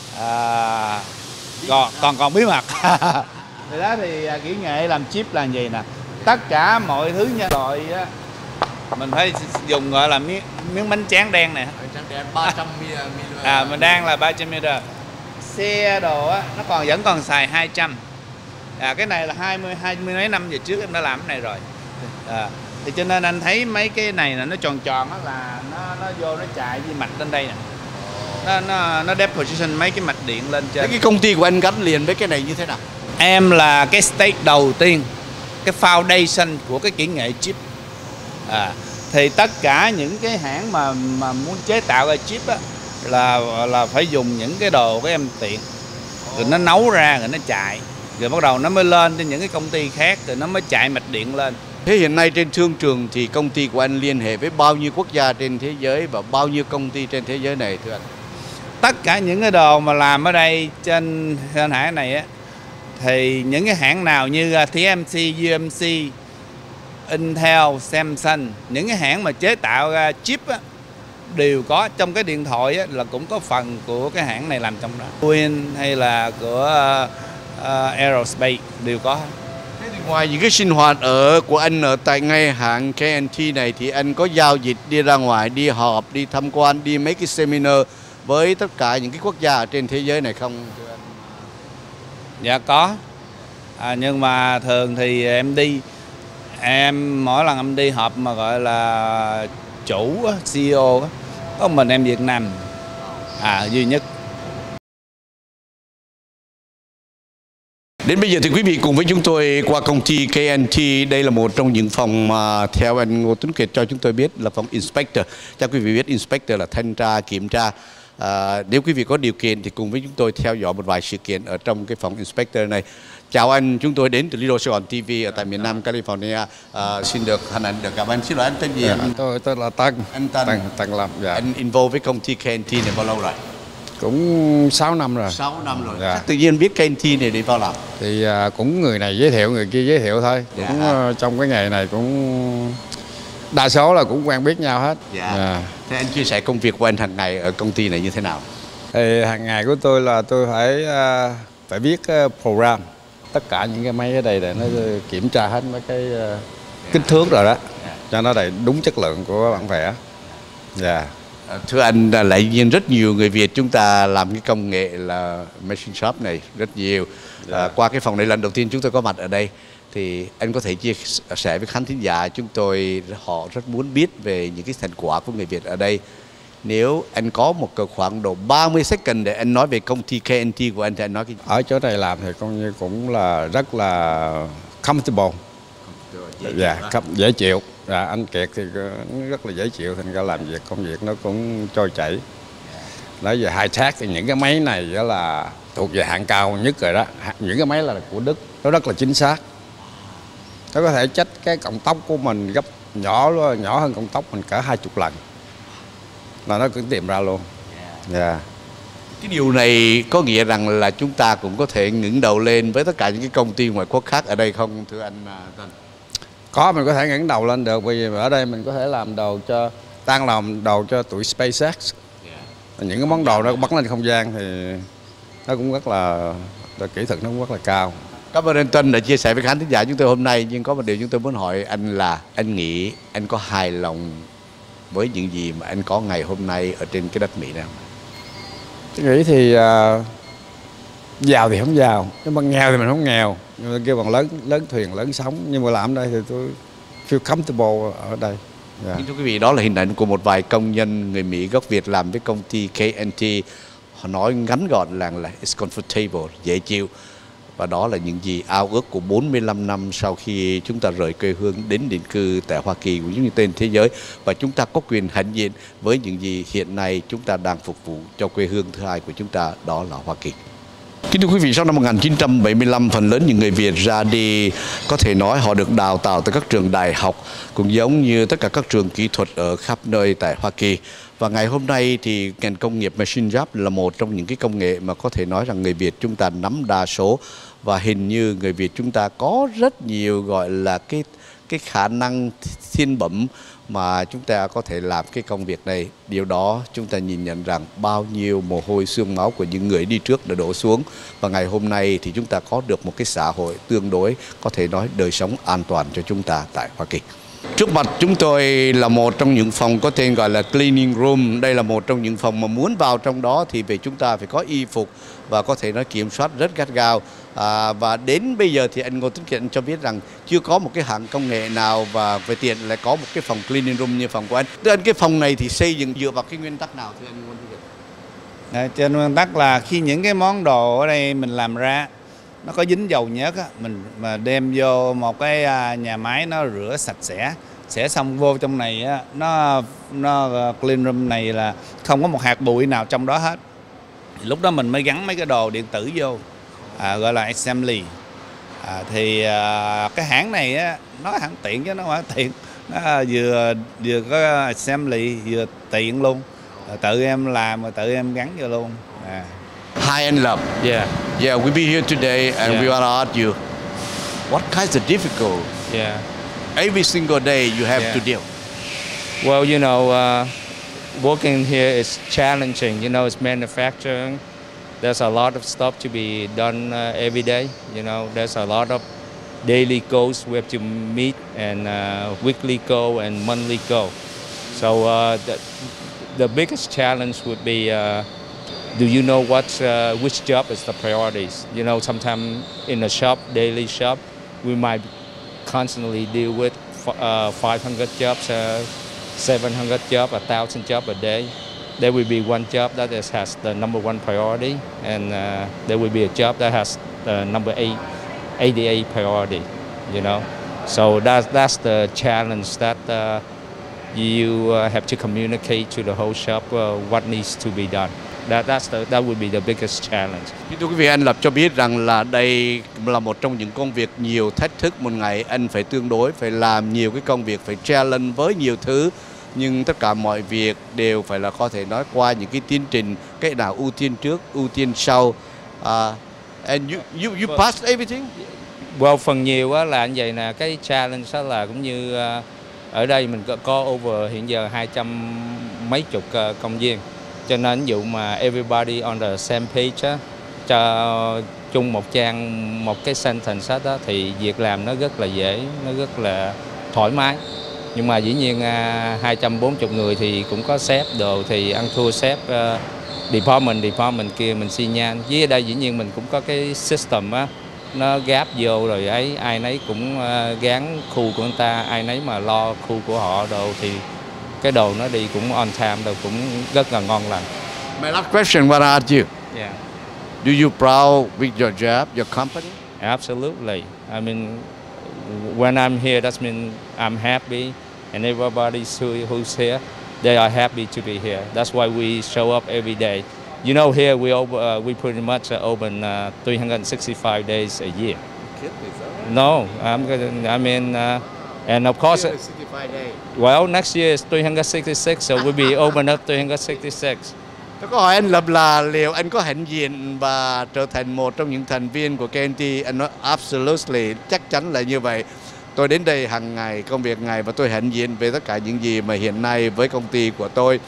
Speaker 1: còn bí mật. Thì đó thì kỹ nghệ làm chip là gì nè, tất cả mọi thứ nhân loại á mình phải dùng gọi là miếng bánh tráng đen này.
Speaker 2: Tráng đen 300mm.
Speaker 1: Mình đang là 300mm. Xe đồ á nó vẫn còn xài 200. Cái này là 20 mấy năm về trước em đã làm cái này rồi. Thì cho nên anh thấy mấy cái này là nó tròn tròn á, là nó vô nó chạy với mạch lên đây nè. Nó deposition mấy cái mạch điện lên trên.
Speaker 2: Cái công ty của anh gắn liền với cái này như thế nào?
Speaker 1: Em là cái stage đầu tiên, cái foundation của cái kỹ nghệ chip. Thì tất cả những cái hãng mà muốn chế tạo ra chip á là phải dùng những cái đồ của em tiện, rồi nó nấu ra rồi nó chạy, rồi bắt đầu nó mới lên trên những cái công ty khác, rồi nó mới chạy mạch điện lên.
Speaker 2: Thế hiện nay trên thương trường thì công ty của anh liên hệ với bao nhiêu quốc gia trên thế giới và bao nhiêu công ty trên thế giới này thưa anh?
Speaker 1: Tất cả những cái đồ mà làm ở đây trên hãng này á, thì những cái hãng nào như TSMC, UMC, Intel, Samsung, những cái hãng mà chế tạo ra chip á, đều có trong cái điện thoại á, là cũng có phần của cái hãng này làm trong đó. Boeing hay là của Aerospace đều có.
Speaker 2: Thế thì ngoài những cái sinh hoạt của anh ở tại ngay hãng KNT này thì anh có giao dịch đi ra ngoài, đi họp, đi tham quan, đi mấy cái seminar với tất cả những cái quốc gia ở trên thế giới này không?
Speaker 1: Dạ có. Nhưng mà thường thì em mỗi lần em đi họp mà gọi là chủ CEO có mình em Việt Nam duy nhất.
Speaker 2: Đến bây giờ thì quý vị cùng với chúng tôi qua công ty KNT. Đây là một trong những phòng mà theo anh Ngô Tuấn Kiệt cho chúng tôi biết là phòng Inspector. Chắc quý vị biết Inspector là thanh tra, kiểm tra. Nếu quý vị có điều kiện thì cùng với chúng tôi theo dõi một vài sự kiện ở trong cái phòng Inspector này. Chào anh, chúng tôi đến từ Lido Sài Gòn TV ở tại miền Nam California. Xin được hân hạnh được gặp anh. Xin lỗi anh tên gì?
Speaker 7: Tôi tên là Tân.
Speaker 2: Anh
Speaker 7: Tân Lâm. Dạ.
Speaker 2: Anh involve với công ty KNT này bao lâu rồi?
Speaker 7: Cũng 6 năm rồi.
Speaker 2: 6 năm rồi.
Speaker 7: Dạ.
Speaker 2: Tự nhiên biết KNT này đi vào làm?
Speaker 7: Thì cũng người này giới thiệu, người kia giới thiệu thôi. Dạ. Cũng trong cái nghề này cũng đa số là cũng quen biết nhau hết.
Speaker 2: Dạ. Dạ. Thế anh chia sẻ công việc của anh hàng ngày ở công ty này như thế nào?
Speaker 7: Thì hàng ngày của tôi là tôi phải viết program. Tất cả những cái máy ở đây để nó kiểm tra hết mấy cái kích thước rồi đó, cho nó đầy đúng chất lượng của bản vẽ. Dạ.
Speaker 2: Thưa anh, lại nhiên rất nhiều người Việt chúng ta làm cái công nghệ là machine shop này rất nhiều. Qua cái phòng này lần đầu tiên chúng tôi có mặt ở đây thì anh có thể chia sẻ với khán thính giả chúng tôi, họ rất muốn biết về những cái thành quả của người Việt ở đây. Nếu anh có một khoảng độ 30 second để anh nói về công ty KNT của anh thì anh nói cái gì?
Speaker 7: Ở chỗ này làm thì coi như cũng là rất là comfortable. Dạ, dễ chịu. Dạ, anh Kiệt thì rất là dễ chịu, thành ra làm việc công việc nó cũng trôi chảy. Nói về high tech thì những cái máy này đó là thuộc về hạng cao nhất rồi đó. Những cái máy là của Đức, nó rất là chính xác. Nó có thể check cái cộng tốc của mình gấp nhỏ hơn cộng tốc mình cả 20 lần. Là nó cứ tìm ra luôn.
Speaker 2: Yeah. Cái điều này có nghĩa rằng là chúng ta cũng có thể ngẩng đầu lên với tất cả những cái công ty ngoại quốc khác ở đây không thưa anh Tân?
Speaker 7: Có, mình có thể ngẩng đầu lên được, bởi vì ở đây mình có thể làm đồ cho tụi SpaceX. Những cái món đồ nó bắn lên không gian thì nó cũng rất là kỹ thuật, nó cũng rất là cao.
Speaker 2: Cảm ơn anh Tân đã chia sẻ với khán thính giả chúng tôi hôm nay. Nhưng có một điều chúng tôi muốn hỏi anh là anh nghĩ anh có hài lòng với những gì mà anh có ngày hôm nay ở trên cái đất Mỹ này?
Speaker 7: Tôi nghĩ thì giàu thì không giàu, nhưng mà nghèo thì mình không nghèo. Nhưng mà kêu bằng lớn thuyền lớn sóng, nhưng mà làm ở đây thì tôi feel comfortable ở đây.
Speaker 2: Yeah. Thưa quý vị, đó là hình ảnh của một vài công nhân người Mỹ gốc Việt làm với công ty KNT. Họ nói ngắn gọn là it's comfortable, dễ chịu. Và đó là những gì ao ước của 45 năm sau khi chúng ta rời quê hương đến định cư tại Hoa Kỳ cũng như trên thế giới. Và chúng ta có quyền hãnh diện với những gì hiện nay chúng ta đang phục vụ cho quê hương thứ hai của chúng ta, đó là Hoa Kỳ. Kính thưa quý vị, sau năm 1975, phần lớn những người Việt ra đi có thể nói họ được đào tạo tại các trường đại học, cũng giống như tất cả các trường kỹ thuật ở khắp nơi tại Hoa Kỳ. Và ngày hôm nay thì ngành công nghiệp machine job là một trong những cái công nghệ mà có thể nói rằng người Việt chúng ta nắm đa số. Và hình như người Việt chúng ta có rất nhiều gọi là cái khả năng thiên bẩm mà chúng ta có thể làm cái công việc này. Điều đó chúng ta nhìn nhận rằng bao nhiêu mồ hôi xương máu của những người đi trước đã đổ xuống. Và ngày hôm nay thì chúng ta có được một cái xã hội tương đối có thể nói đời sống an toàn cho chúng ta tại Hoa Kỳ. Trước mặt chúng tôi là một trong những phòng có tên gọi là cleaning room. Đây là một trong những phòng mà muốn vào trong đó thì chúng ta phải có y phục và có thể nói kiểm soát rất gắt gao. Và đến bây giờ thì anh Ngô Tấn Kiệt cho biết rằng chưa có một cái hãng công nghệ nào và về tiền lại có một cái phòng cleaning room như phòng của anh. Thưa anh, cái phòng này thì xây dựng dựa vào cái nguyên tắc nào thưa anh Ngô Tấn Kiệt?
Speaker 1: Trên nguyên tắc là khi những cái món đồ ở đây mình làm ra nó có dính dầu nhớt á, mình mà đem vô một cái nhà máy nó rửa sạch sẽ xong vô trong này á, nó clean room này là không có một hạt bụi nào trong đó hết. Thì lúc đó mình mới gắn mấy cái đồ điện tử vô, gọi là assembly. Thì cái hãng này á, nó hãng tiện chứ nó không phải tiện, nó vừa có assembly vừa tiện luôn, tự em làm rồi tự em gắn vô luôn.
Speaker 2: Hi and love.
Speaker 6: Yeah.
Speaker 2: Yeah, we'll be here today and we want to ask you, what kinds of difficult every single day you have to deal?
Speaker 6: Well, you know, working here is challenging. You know, it's manufacturing. There's a lot of stuff to be done every day. You know, there's a lot of daily goals we have to meet and weekly goal and monthly goal. So the biggest challenge would be do you know which job is the priorities? You know, sometimes in a shop, daily shop, we might constantly deal with 500 jobs, 700 jobs, 1,000 jobs a day. There will be one job that has the number one priority, and there will be a job that has the number 88 priority. You know, so that's the challenge that you have to communicate to the whole shop what needs to be done. That would be the biggest challenge.
Speaker 2: Thưa quý vị, anh Lập cho biết rằng là đây là một trong những công việc nhiều thách thức. Một ngày anh phải tương đối, phải làm nhiều cái công việc, phải challenge với nhiều thứ. Nhưng tất cả mọi việc đều phải là có thể nói qua những cái tiến trình, cái nào ưu tiên trước, ưu tiên sau. And you passed everything?
Speaker 6: Well, phần nhiều là như vậy nè, cái challenge đó là cũng như ở đây mình có over hiện giờ 200 mấy chục công viên. Cho nên ví dụ mà everybody on the same page á, cho chung một trang, một cái sentence đó thì việc làm nó rất là dễ, nó rất là thoải mái. Nhưng mà dĩ nhiên 240 người thì cũng có sếp đồ thì ăn thua sếp, department kia mình xi nhan. Với ở đây dĩ nhiên mình cũng có cái system á, nó gáp vô rồi ấy, ai nấy cũng gán khu của người ta, ai nấy mà lo khu của họ đồ thì cái đồ nó đi cũng on time, đồ cũng rất là ngon lành.
Speaker 2: My last question, what are you?
Speaker 6: Yeah.
Speaker 2: Do you proud with your job, your company?
Speaker 6: Absolutely. I mean, when I'm here, that means I'm happy, and everybody who's here, they are happy to be here. That's why we show up every day. You know, here we pretty much open 365 days a year. No, I mean, and of course, well, next year is 366, so we'll be open up 366.
Speaker 2: Tôi có hỏi anh Lập là liệu anh có hãnh diện và trở thành một trong những thành viên của KNT? Anh nói absolutely, chắc chắn là như vậy. Tôi đến đây hàng ngày, công việc ngày và tôi hãnh diện về tất cả những gì mà hiện nay với công ty của tôi.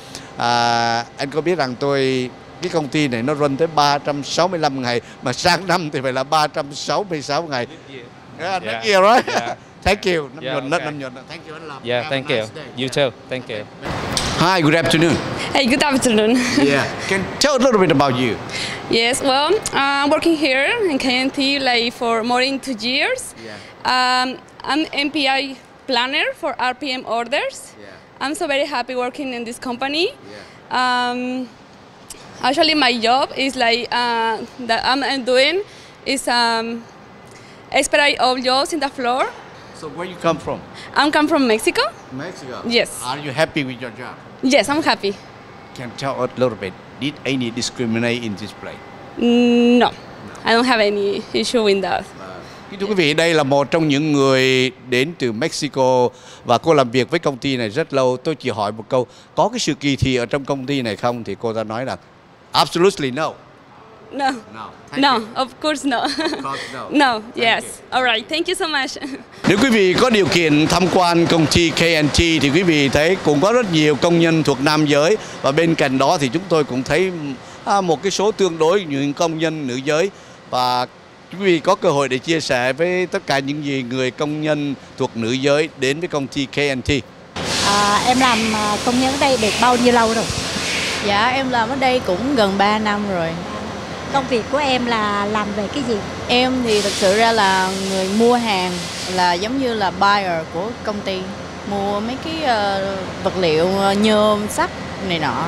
Speaker 2: Anh có biết rằng cái công ty này nó run tới 365 ngày, mà sang năm thì phải là 366 ngày. Next year, right? Yeah. Thank you. Năm nhuận. Thank you, anh Lập.
Speaker 6: Yeah, thank you. You too. Thank you.
Speaker 2: Hi, good afternoon.
Speaker 8: Hey, good afternoon.
Speaker 2: Yeah, can tell a little bit about you.
Speaker 8: Yes, well, I'm working here in KNT like for more than 2 years.
Speaker 2: Yeah.
Speaker 8: I'm MPI planner for RPM orders.
Speaker 2: Yeah.
Speaker 8: I'm so very happy working in this company.
Speaker 2: Yeah.
Speaker 8: Actually, my job is like that I'm doing It's expedite all jobs in the floor.
Speaker 2: So where you come from?
Speaker 8: I'm come from Mexico.
Speaker 2: Mexico.
Speaker 8: Yes.
Speaker 2: Are you happy with your job?
Speaker 8: Yes, I'm happy.
Speaker 2: Can you tell us a little bit? Did any discriminate in this place?
Speaker 8: No, I don't have any issue with that.
Speaker 2: Kính thưa quý vị, đây là một trong những người đến từ Mexico và cô làm việc với công ty này rất lâu. Tôi chỉ hỏi một câu, có cái sự kỳ thị ở trong công ty này không? Thì cô ta nói rằng absolutely no.
Speaker 8: No.
Speaker 2: No.
Speaker 8: No, of course no.
Speaker 2: Of course no.
Speaker 8: No, yes. All right, thank you so much.
Speaker 2: Nếu quý vị có điều kiện tham quan công ty KNT thì quý vị thấy cũng có rất nhiều công nhân thuộc nam giới, và bên cạnh đó thì chúng tôi cũng thấy một cái số tương đối những công nhân nữ giới, và quý vị có cơ hội để chia sẻ với tất cả những gì người công nhân thuộc nữ giới đến với công ty KNT.
Speaker 4: Em làm công nhân ở đây được bao nhiêu lâu rồi?
Speaker 9: Dạ em làm ở đây cũng gần 3 năm rồi.
Speaker 4: Công việc của em là làm về cái gì?
Speaker 9: Em thì thực sự ra là người mua hàng, là giống như là buyer của công ty, mua mấy cái vật liệu nhôm, sắt này nọ.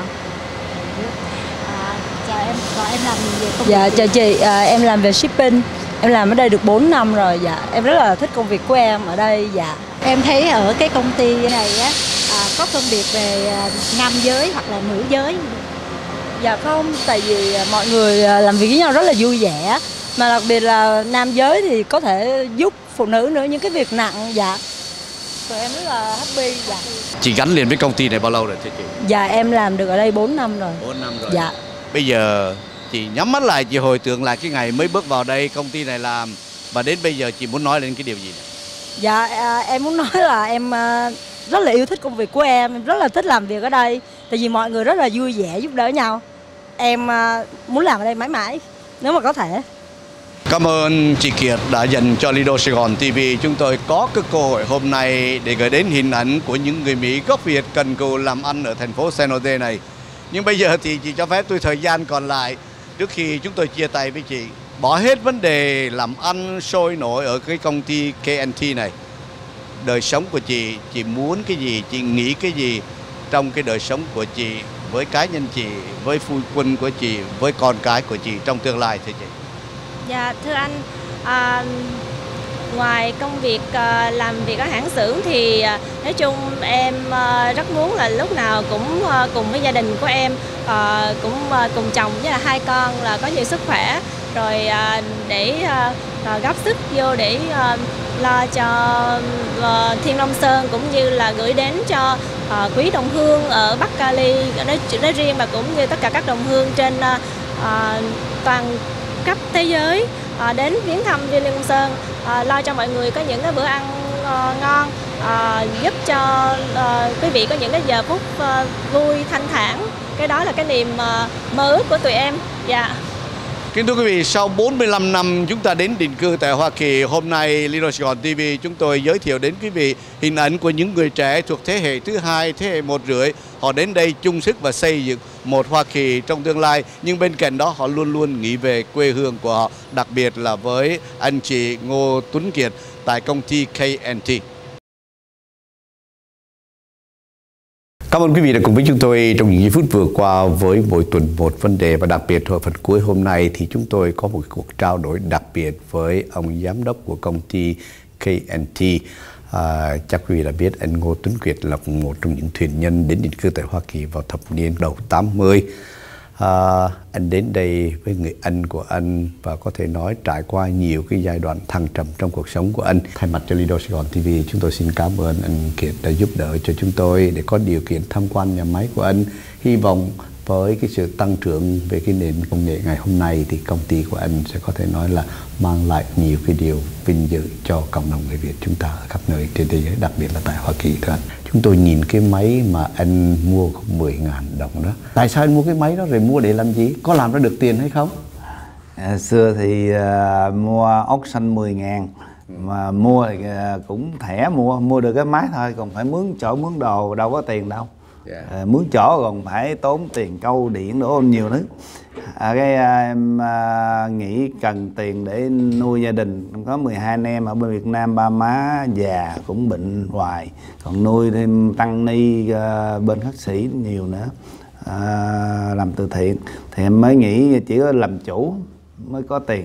Speaker 4: Chào em, còn em làm về công
Speaker 10: Dạ
Speaker 4: việc
Speaker 10: chào chị, em làm về shipping. Em làm ở đây được 4 năm rồi. Dạ em rất là thích công việc của em ở đây. Dạ
Speaker 4: em thấy ở cái công ty này á, có phân biệt về nam giới hoặc là nữ giới?
Speaker 10: Dạ không, tại vì mọi người làm việc với nhau rất là vui vẻ, mà đặc biệt là nam giới thì có thể giúp phụ nữ nữa những cái việc nặng. Dạ tụi em rất là happy. Dạ.
Speaker 2: Chị gắn liền với công ty này bao lâu rồi thưa chị?
Speaker 10: Dạ em làm được ở đây 4 năm rồi.
Speaker 2: 4 năm rồi.
Speaker 10: Dạ.
Speaker 2: Bây giờ chị nhắm mắt lại, chị hồi tưởng lại cái ngày mới bước vào đây công ty này làm, và đến bây giờ chị muốn nói lên cái điều gì này?
Speaker 10: Dạ em muốn nói là em rất là yêu thích công việc của em rất là thích làm việc ở đây, tại vì mọi người rất là vui vẻ giúp đỡ nhau. Em muốn làm ở đây mãi mãi nếu mà có thể.
Speaker 2: Cảm ơn chị Kiệt đã dành cho Lido Sài Gòn TV. Chúng tôi có cái cơ hội hôm nay để gửi đến hình ảnh của những người Mỹ gốc Việt cần cù làm ăn ở thành phố San Jose này. Nhưng bây giờ thì chị cho phép tôi thời gian còn lại, trước khi chúng tôi chia tay với chị, bỏ hết vấn đề làm ăn sôi nổi ở cái công ty KNT này. Đời sống của chị muốn cái gì, chị nghĩ cái gì trong cái đời sống của chị, với cá nhân chị, với phu quân của chị, với con cái của chị trong tương lai thưa chị?
Speaker 3: Dạ thưa anh, ngoài công việc làm việc ở hãng xưởng thì nói chung em rất muốn là lúc nào cũng cùng với gia đình của em, cũng cùng chồng với là 2 con là có nhiều sức khỏe, rồi để góp sức vô để lo cho Thiên Long Sơn, cũng như là gửi đến cho quý đồng hương ở Bắc Cali nói riêng, và cũng như tất cả các đồng hương trên toàn khắp thế giới đến viếng thăm Thiên Long Sơn, lo cho mọi người có những cái bữa ăn ngon, giúp cho quý vị có những cái giờ phút vui thanh thản. Cái đó là cái niềm mơ ước của tụi em. Dạ.
Speaker 2: Kính thưa quý vị, sau 45 năm chúng ta đến định cư tại Hoa Kỳ, hôm nay Lido Sài Gòn TV chúng tôi giới thiệu đến quý vị hình ảnh của những người trẻ thuộc thế hệ thứ 2, thế hệ 1 rưỡi. Họ đến đây chung sức và xây dựng một Hoa Kỳ trong tương lai, nhưng bên cạnh đó họ luôn luôn nghĩ về quê hương của họ, đặc biệt là với anh chị Ngô Tuấn Kiệt tại công ty KNT. Cảm ơn quý vị đã cùng với chúng tôi trong những giây phút vừa qua với mỗi tuần một vấn đề, và đặc biệt ở phần cuối hôm nay thì chúng tôi có một cuộc trao đổi đặc biệt với ông giám đốc của công ty KNT. Chắc quý vị đã biết anh Ngô Tuấn Kiệt là một trong những thuyền nhân đến định cư tại Hoa Kỳ vào thập niên đầu 80. Anh đến đây với người anh của anh và có thể nói trải qua nhiều cái giai đoạn thăng trầm trong cuộc sống của anh. Thay mặt cho Lido Sài Gòn TV, chúng tôi xin cảm ơn anh Kiệt đã giúp đỡ cho chúng tôi để có điều kiện tham quan nhà máy của anh. Hy vọng với cái sự tăng trưởng về cái nền công nghệ ngày hôm nay thì công ty của anh sẽ có thể nói là mang lại nhiều cái điều vinh dự cho cộng đồng người Việt chúng ta ở khắp nơi trên thế giới, đặc biệt là tại Hoa Kỳ thưa anh. Chúng tôi nhìn cái máy mà anh mua 10.000 đồng đó. Tại sao anh mua cái máy đó rồi mua để làm gì? Có làm ra được tiền hay không?
Speaker 1: Xưa thì mua ốc xanh 10.000, mà mua thì cũng thẻ mua được cái máy thôi, còn phải mướn chỗ mướn đồ đâu có tiền đâu. Mướn chỗ còn phải tốn tiền câu điện đổ nhiều thứ. Em nghĩ cần tiền để nuôi gia đình. Có 12 anh em ở bên Việt Nam, ba má già cũng bệnh hoài, còn nuôi thêm tăng ni bên khất sĩ nhiều nữa, làm từ thiện. Thì em mới nghĩ chỉ có làm chủ mới có tiền.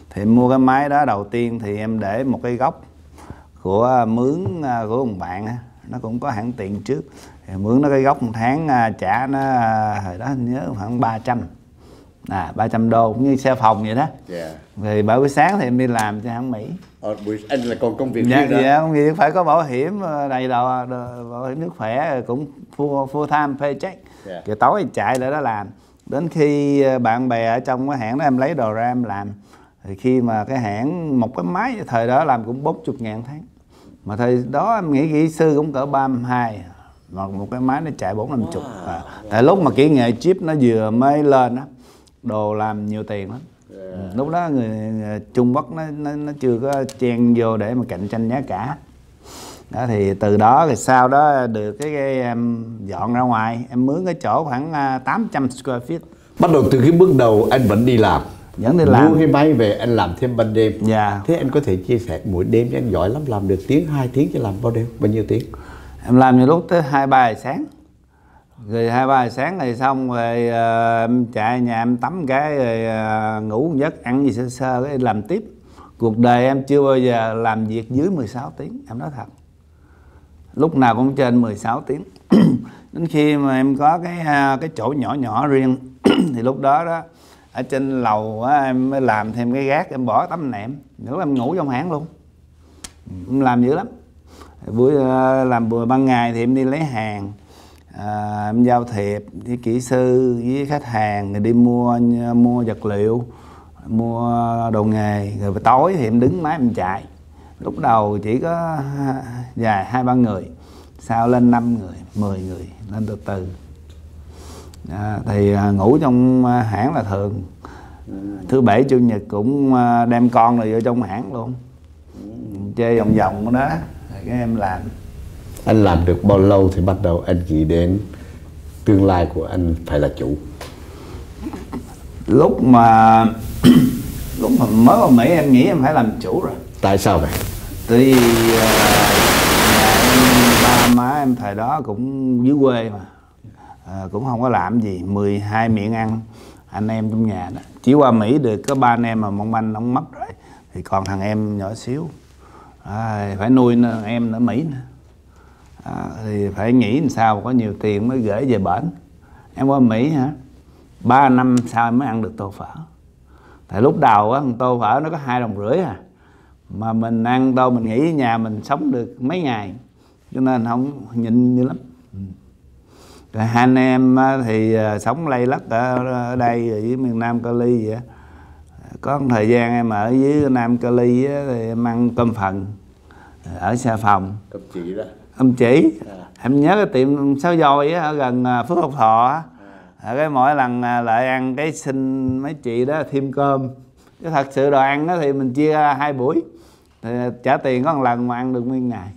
Speaker 1: Thì em mua cái máy đó đầu tiên thì em để một cái góc của mướn của một bạn á, nó cũng có hãng tiền trước. Thì mướn nó cái góc một tháng trả nó hồi đó nhớ khoảng 300. 300 đô cũng như xe phòng vậy đó. Thì buổi sáng thì em đi làm cho hãng Mỹ.
Speaker 2: Anh là còn công việc
Speaker 1: riêng
Speaker 2: đó.
Speaker 1: Dạ, công việc phải có bảo hiểm đầy đầu, bảo hiểm sức khỏe, cũng full time paycheck. Thì tối chạy để đó làm. Đến khi bạn bè ở trong cái hãng đó em lấy đồ ra em làm. Thì khi mà cái hãng, một cái máy thời đó làm cũng 40.000 tháng. Mà thời đó em nghĩ kỹ sư cũng cỡ 32. Mà một cái máy nó chạy 40-50. Tại lúc mà kỹ nghệ chip nó vừa mới lên á, đồ làm nhiều tiền lắm. Lúc đó người Trung Quốc nó chưa có chen vô để mà cạnh tranh giá cả. Đó thì từ đó thì sau đó được cái em dọn ra ngoài, em mướn cái chỗ khoảng 800 square feet.
Speaker 2: Bắt đầu từ cái bước đầu anh vẫn đi làm.
Speaker 1: Vẫn đi làm.
Speaker 2: Mua cái máy về anh làm thêm ban đêm.
Speaker 1: Dạ.
Speaker 2: Thế anh có thể chia sẻ mỗi đêm cho anh giỏi lắm làm được tiếng 2 tiếng chứ làm bao nhiêu tiếng?
Speaker 1: Em làm nhiều lúc tới 2-3 giờ sáng. Rồi 2-3 giờ sáng rồi xong rồi em chạy nhà em tắm cái rồi ngủ một giấc, ăn gì sơ sơ cái làm tiếp. Cuộc đời em chưa bao giờ làm việc dưới 16 tiếng, em nói thật. Lúc nào cũng trên 16 tiếng. Đến khi mà em có cái chỗ nhỏ nhỏ riêng thì lúc đó đó ở trên lầu á, em mới làm thêm cái gác, em bỏ tấm nệm, nữa em ngủ trong hãng luôn. Em làm dữ lắm. Làm buổi ban ngày thì em đi lấy hàng, em giao thiệp với kỹ sư với khách hàng, rồi đi mua vật liệu, mua đồ nghề, rồi tối thì em đứng máy em chạy. Lúc đầu chỉ có dài 2-3 người, sau lên 5 người, 10 người, lên từ từ. Thì ngủ trong hãng là thường. Thứ Bảy Chủ nhật cũng đem con rồi vô trong hãng luôn, chơi vòng vòng đó, rồi cái em làm.
Speaker 2: Anh làm được bao lâu thì bắt đầu anh nghĩ đến tương lai của anh phải là chủ?
Speaker 1: Lúc mà mới vào Mỹ em nghĩ em phải làm chủ rồi.
Speaker 2: Tại sao vậy?
Speaker 1: Tại vì ba má em thời đó cũng dưới quê mà, cũng không có làm gì, 12 miệng ăn anh em trong nhà đó. Chỉ qua Mỹ được có 3 anh em mà mong manh ông mất rồi, thì còn thằng em nhỏ xíu, phải nuôi em ở Mỹ nữa. Thì phải nghĩ làm sao có nhiều tiền mới gửi về bển. Em qua Mỹ hả, 3 năm sau mới ăn được tô phở. Tại lúc đầu á, tô phở nó có 2,5 đồng à, mà mình ăn tô mình nghĩ nhà mình sống được mấy ngày, cho nên không nhịn như lắm. Rồi hai anh em thì sống lây lất ở đây ở dưới miền Nam Cali vậy. Có một thời gian em ở dưới Nam Cali thì em ăn cơm phần ở Xà Phòng.
Speaker 2: Cơm chỉ đó.
Speaker 1: Cơm chỉ. Em nhớ cái tiệm Sáu Dôi ở gần Phước Lộc Thọ. Cái mỗi lần lại ăn cái xin mấy chị đó thêm cơm. Chứ thật sự đồ ăn đó thì mình chia 2 buổi. Thì trả tiền có một lần mà ăn được nguyên ngày.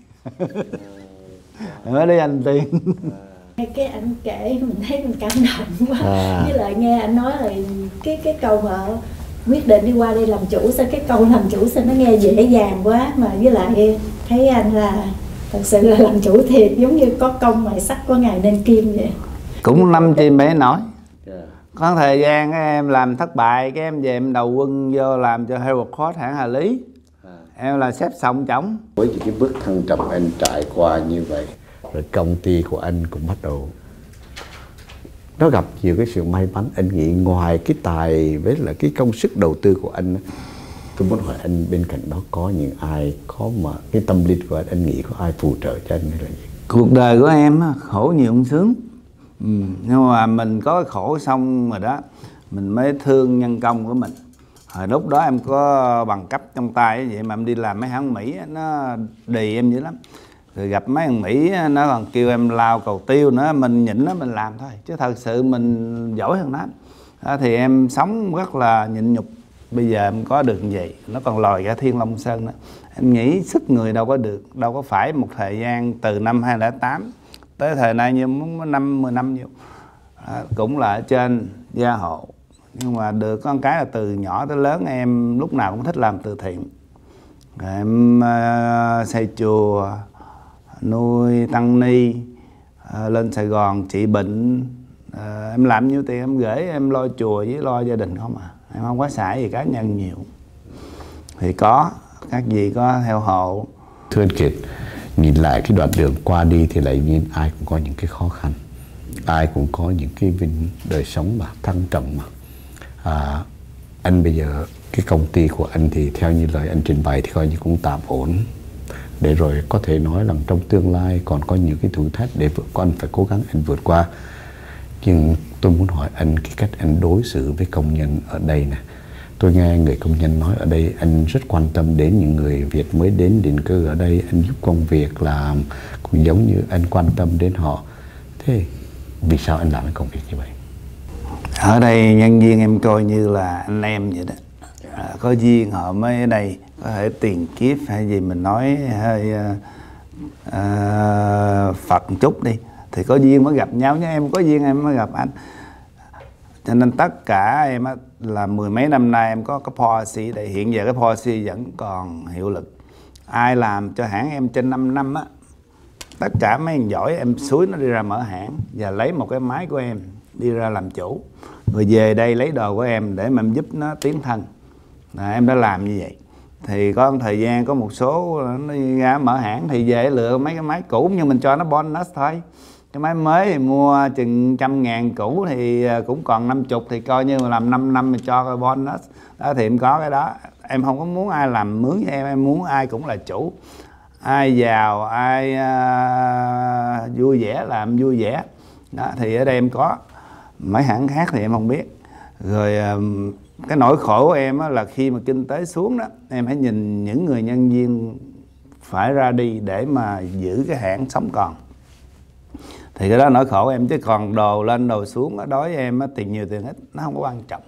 Speaker 1: Mới đi ăn tiền.
Speaker 4: Cái anh kể mình thấy mình cảm động quá. Với lại nghe anh nói là cái câu mà quyết định đi qua đây làm chủ, sao cái câu làm chủ sao nó nghe dễ dàng quá, mà với lại thấy anh là thật sự là làm chủ thiệt, giống như có công mài sắt có ngày nên kim vậy.
Speaker 1: Cũng 5 chim 7 nổi. Có thời gian em làm thất bại, cái em về em đầu quân vô làm cho Harold Court hãng Hà Lý. Em là sếp sòng trống.
Speaker 2: Với những cái bước thăng trầm anh trải qua như vậy, rồi công ty của anh cũng bắt đầu nó gặp nhiều cái sự may mắn. Anh nghĩ ngoài cái tài với là cái công sức đầu tư của anh, tôi muốn hỏi anh bên cạnh đó có những ai có mà cái tâm linh của anh nghĩ có ai phù trợ cho anh hay là gì?
Speaker 1: Cuộc đời của em khổ nhiều không sướng. Nhưng mà mình có khổ xong rồi đó, mình mới thương nhân công của mình. Hồi lúc đó em có bằng cấp trong tay vậy mà em đi làm mấy hãng Mỹ nó đì em dữ lắm. Rồi gặp mấy thằng Mỹ nó còn kêu em lao cầu tiêu nữa, mình nhịn nó mình làm thôi, chứ thật sự mình giỏi hơn nó. Thì em sống rất là nhịn nhục. Bây giờ em có được như vậy, nó còn lòi cả Thiên Long Sơn nữa. Em nghĩ sức người đâu có được, đâu có phải một thời gian từ năm 2008 tới thời nay như 10 năm nhiều. Cũng là ở trên gia hộ. Nhưng mà được con cái là từ nhỏ tới lớn em lúc nào cũng thích làm từ thiện. Em xây chùa, nuôi tăng ni, lên Sài Gòn trị bệnh. Em làm nhiêu tiền em gửi em lo chùa với lo gia đình không à. Em không có xài gì cá nhân nhiều. thì có, các dì có theo hộ.
Speaker 2: Thưa anh Kiệt, nhìn lại cái đoạn đường qua đi thì lại nhìn ai cũng có những cái khó khăn, ai cũng có những cái đời sống mà thăng trầm mà. Anh bây giờ cái công ty của anh thì theo như lời anh trình bày thì coi như cũng tạm ổn, để rồi có thể nói rằng trong tương lai còn có nhiều cái thử thách để con phải cố gắng anh vượt qua. Nhưng tôi muốn hỏi anh cái cách anh đối xử với công nhân ở đây nè. Tôi nghe người công nhân nói ở đây anh rất quan tâm đến những người Việt mới đến định cư ở đây, anh giúp công việc làm cũng giống như anh quan tâm đến họ. Thế vì sao anh làm cái công việc như vậy?
Speaker 1: Ở đây nhân viên em coi như là anh em vậy đó. Có duyên họ mới ở đây, có thể tiền kiếp hay gì mình nói hơi Phật một chút đi, thì có duyên mới gặp nhau, chứ em có duyên em mới gặp anh. Cho nên tất cả em là mười mấy năm nay em có cái policy để hiện giờ cái policy vẫn còn hiệu lực. Ai làm cho hãng em trên 5 năm á, tất cả mấy thằng giỏi em xúi nó đi ra mở hãng và lấy một cái máy của em đi ra làm chủ, rồi về đây lấy đồ của em để mà em giúp nó tiến thân. Em đã làm như vậy. Thì có một thời gian có một số nó đi ra mở hãng thì về lựa mấy cái máy cũ, nhưng mình cho nó bonus thôi. Cái máy mới thì mua chừng 100.000, cũ thì cũng còn 50, thì coi như làm 5 năm mình cho cái bonus đó, thì em có cái đó. Em không có muốn ai làm mướn với em muốn ai cũng là chủ, ai giàu ai vui vẻ làm vui vẻ đó. Thì ở đây em có, mấy hãng khác thì em không biết. Rồi cái nỗi khổ của em là khi mà kinh tế xuống đó, em hãy nhìn những người nhân viên phải ra đi để mà giữ cái hãng sống còn. Thì cái đó nỗi khổ em, chứ còn đồ lên đồ xuống đó, đối với em tiền nhiều tiền ít nó không có quan trọng.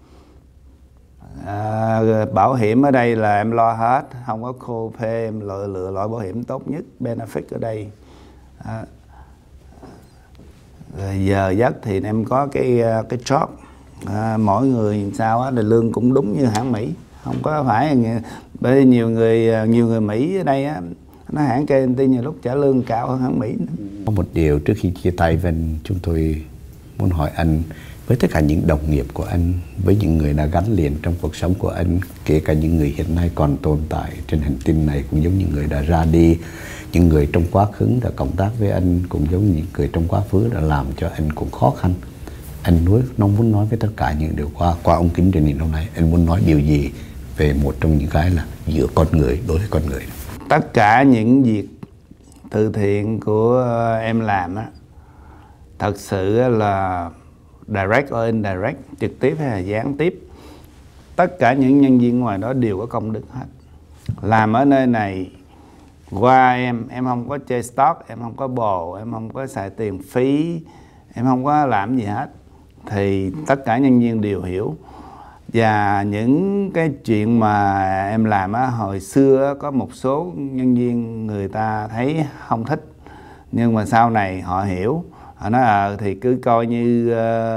Speaker 1: Bảo hiểm ở đây là em lo hết, không có co-pay, em lựa loại bảo hiểm tốt nhất, benefit ở đây. Rồi giờ giấc thì em có cái job, mỗi người sao á, thì lương cũng đúng như hãng Mỹ, không có phải bởi nhiều người Mỹ ở đây á, nó hãng KNT nhiều lúc trả lương cao hơn hãng Mỹ nữa.
Speaker 2: Có một điều trước khi chia tay với anh, chúng tôi muốn hỏi anh, với tất cả những đồng nghiệp của anh, với những người đã gắn liền trong cuộc sống của anh, kể cả những người hiện nay còn tồn tại trên hành tinh này, cũng giống như người đã ra đi, những người trong quá khứ đã cộng tác với anh, cũng giống như những người trong quá khứ đã làm cho anh cũng khó khăn. Anh muốn nói với tất cả những điều qua ống kính truyền hình hôm nay, anh muốn nói điều gì về một trong những cái là giữa con người đối với con người?
Speaker 1: Tất cả những việc từ thiện của em làm á, thật sự là direct or indirect, trực tiếp hay là gián tiếp, tất cả những nhân viên ngoài đó đều có công đức hết. Làm ở nơi này qua em không có chơi stock, em không có bồ, em không có xài tiền phí, em không có làm gì hết, thì tất cả nhân viên đều hiểu. Và những cái chuyện mà em làm á, hồi xưa có một số nhân viên người ta thấy không thích, nhưng mà sau này họ hiểu, họ nói thì cứ coi như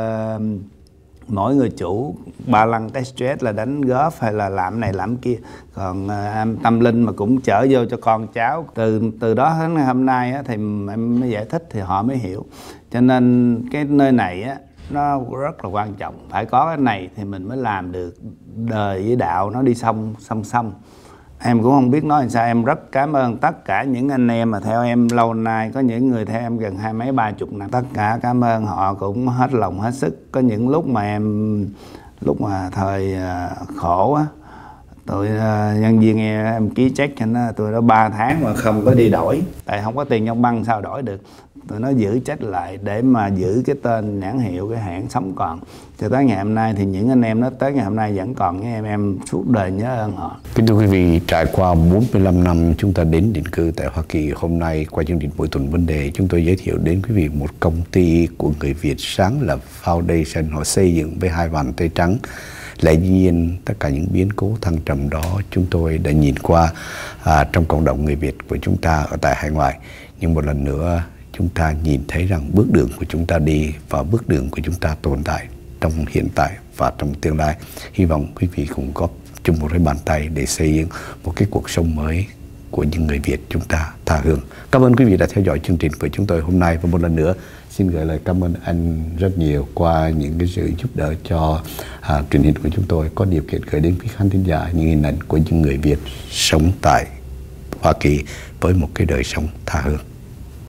Speaker 1: mỗi người chủ ba lăng cái stress là đánh golf hay là làm này làm kia, còn tâm linh mà cũng chở vô cho con cháu. Từ đó đến hôm nay á, thì em mới giải thích thì họ mới hiểu. Cho nên cái nơi này á, nó rất là quan trọng, phải có cái này thì mình mới làm được đời với đạo nó đi song song. Em cũng không biết nói làm sao, em rất cảm ơn tất cả những anh em mà theo em lâu nay, có những người theo em gần 20 mấy 30 năm, tất cả cảm ơn họ cũng hết lòng hết sức. Có những lúc mà thời khổ á, tụi nhân viên em ký check cho nó, tụi nó 3 tháng mà không có đi đổi, tại không có tiền trong băng sao đổi được. Tụi nó giữ check lại để mà giữ cái tên nhãn hiệu cái hãng sống còn. Cho tới ngày hôm nay thì những anh em đó tới ngày hôm nay vẫn còn với em suốt đời nhớ ơn họ.
Speaker 2: Kính thưa quý vị, trải qua 45 năm chúng ta đến định cư tại Hoa Kỳ, hôm nay qua chương trình Mỗi Tuần Vấn Đề, chúng tôi giới thiệu đến quý vị một công ty của người Việt sáng lập Foundation, họ xây dựng với 2 bàn tay trắng. Lẽ nhiên tất cả những biến cố thăng trầm đó chúng tôi đã nhìn qua trong cộng đồng người Việt của chúng ta ở tại hải ngoại. Nhưng một lần nữa chúng ta nhìn thấy rằng bước đường của chúng ta đi và bước đường của chúng ta tồn tại trong hiện tại và trong tương lai. Hy vọng quý vị cùng góp chung một cái bàn tay để xây dựng một cái cuộc sống mới của những người Việt chúng ta tha hương. Cảm ơn quý vị đã theo dõi chương trình của chúng tôi hôm nay, và một lần nữa xin gửi lời cảm ơn anh rất nhiều qua những cái sự giúp đỡ cho truyền hình của chúng tôi có điều kiện gửi đến quý khán thính giả những hình ảnh của những người Việt sống tại Hoa Kỳ với một cái đời sống tha hương.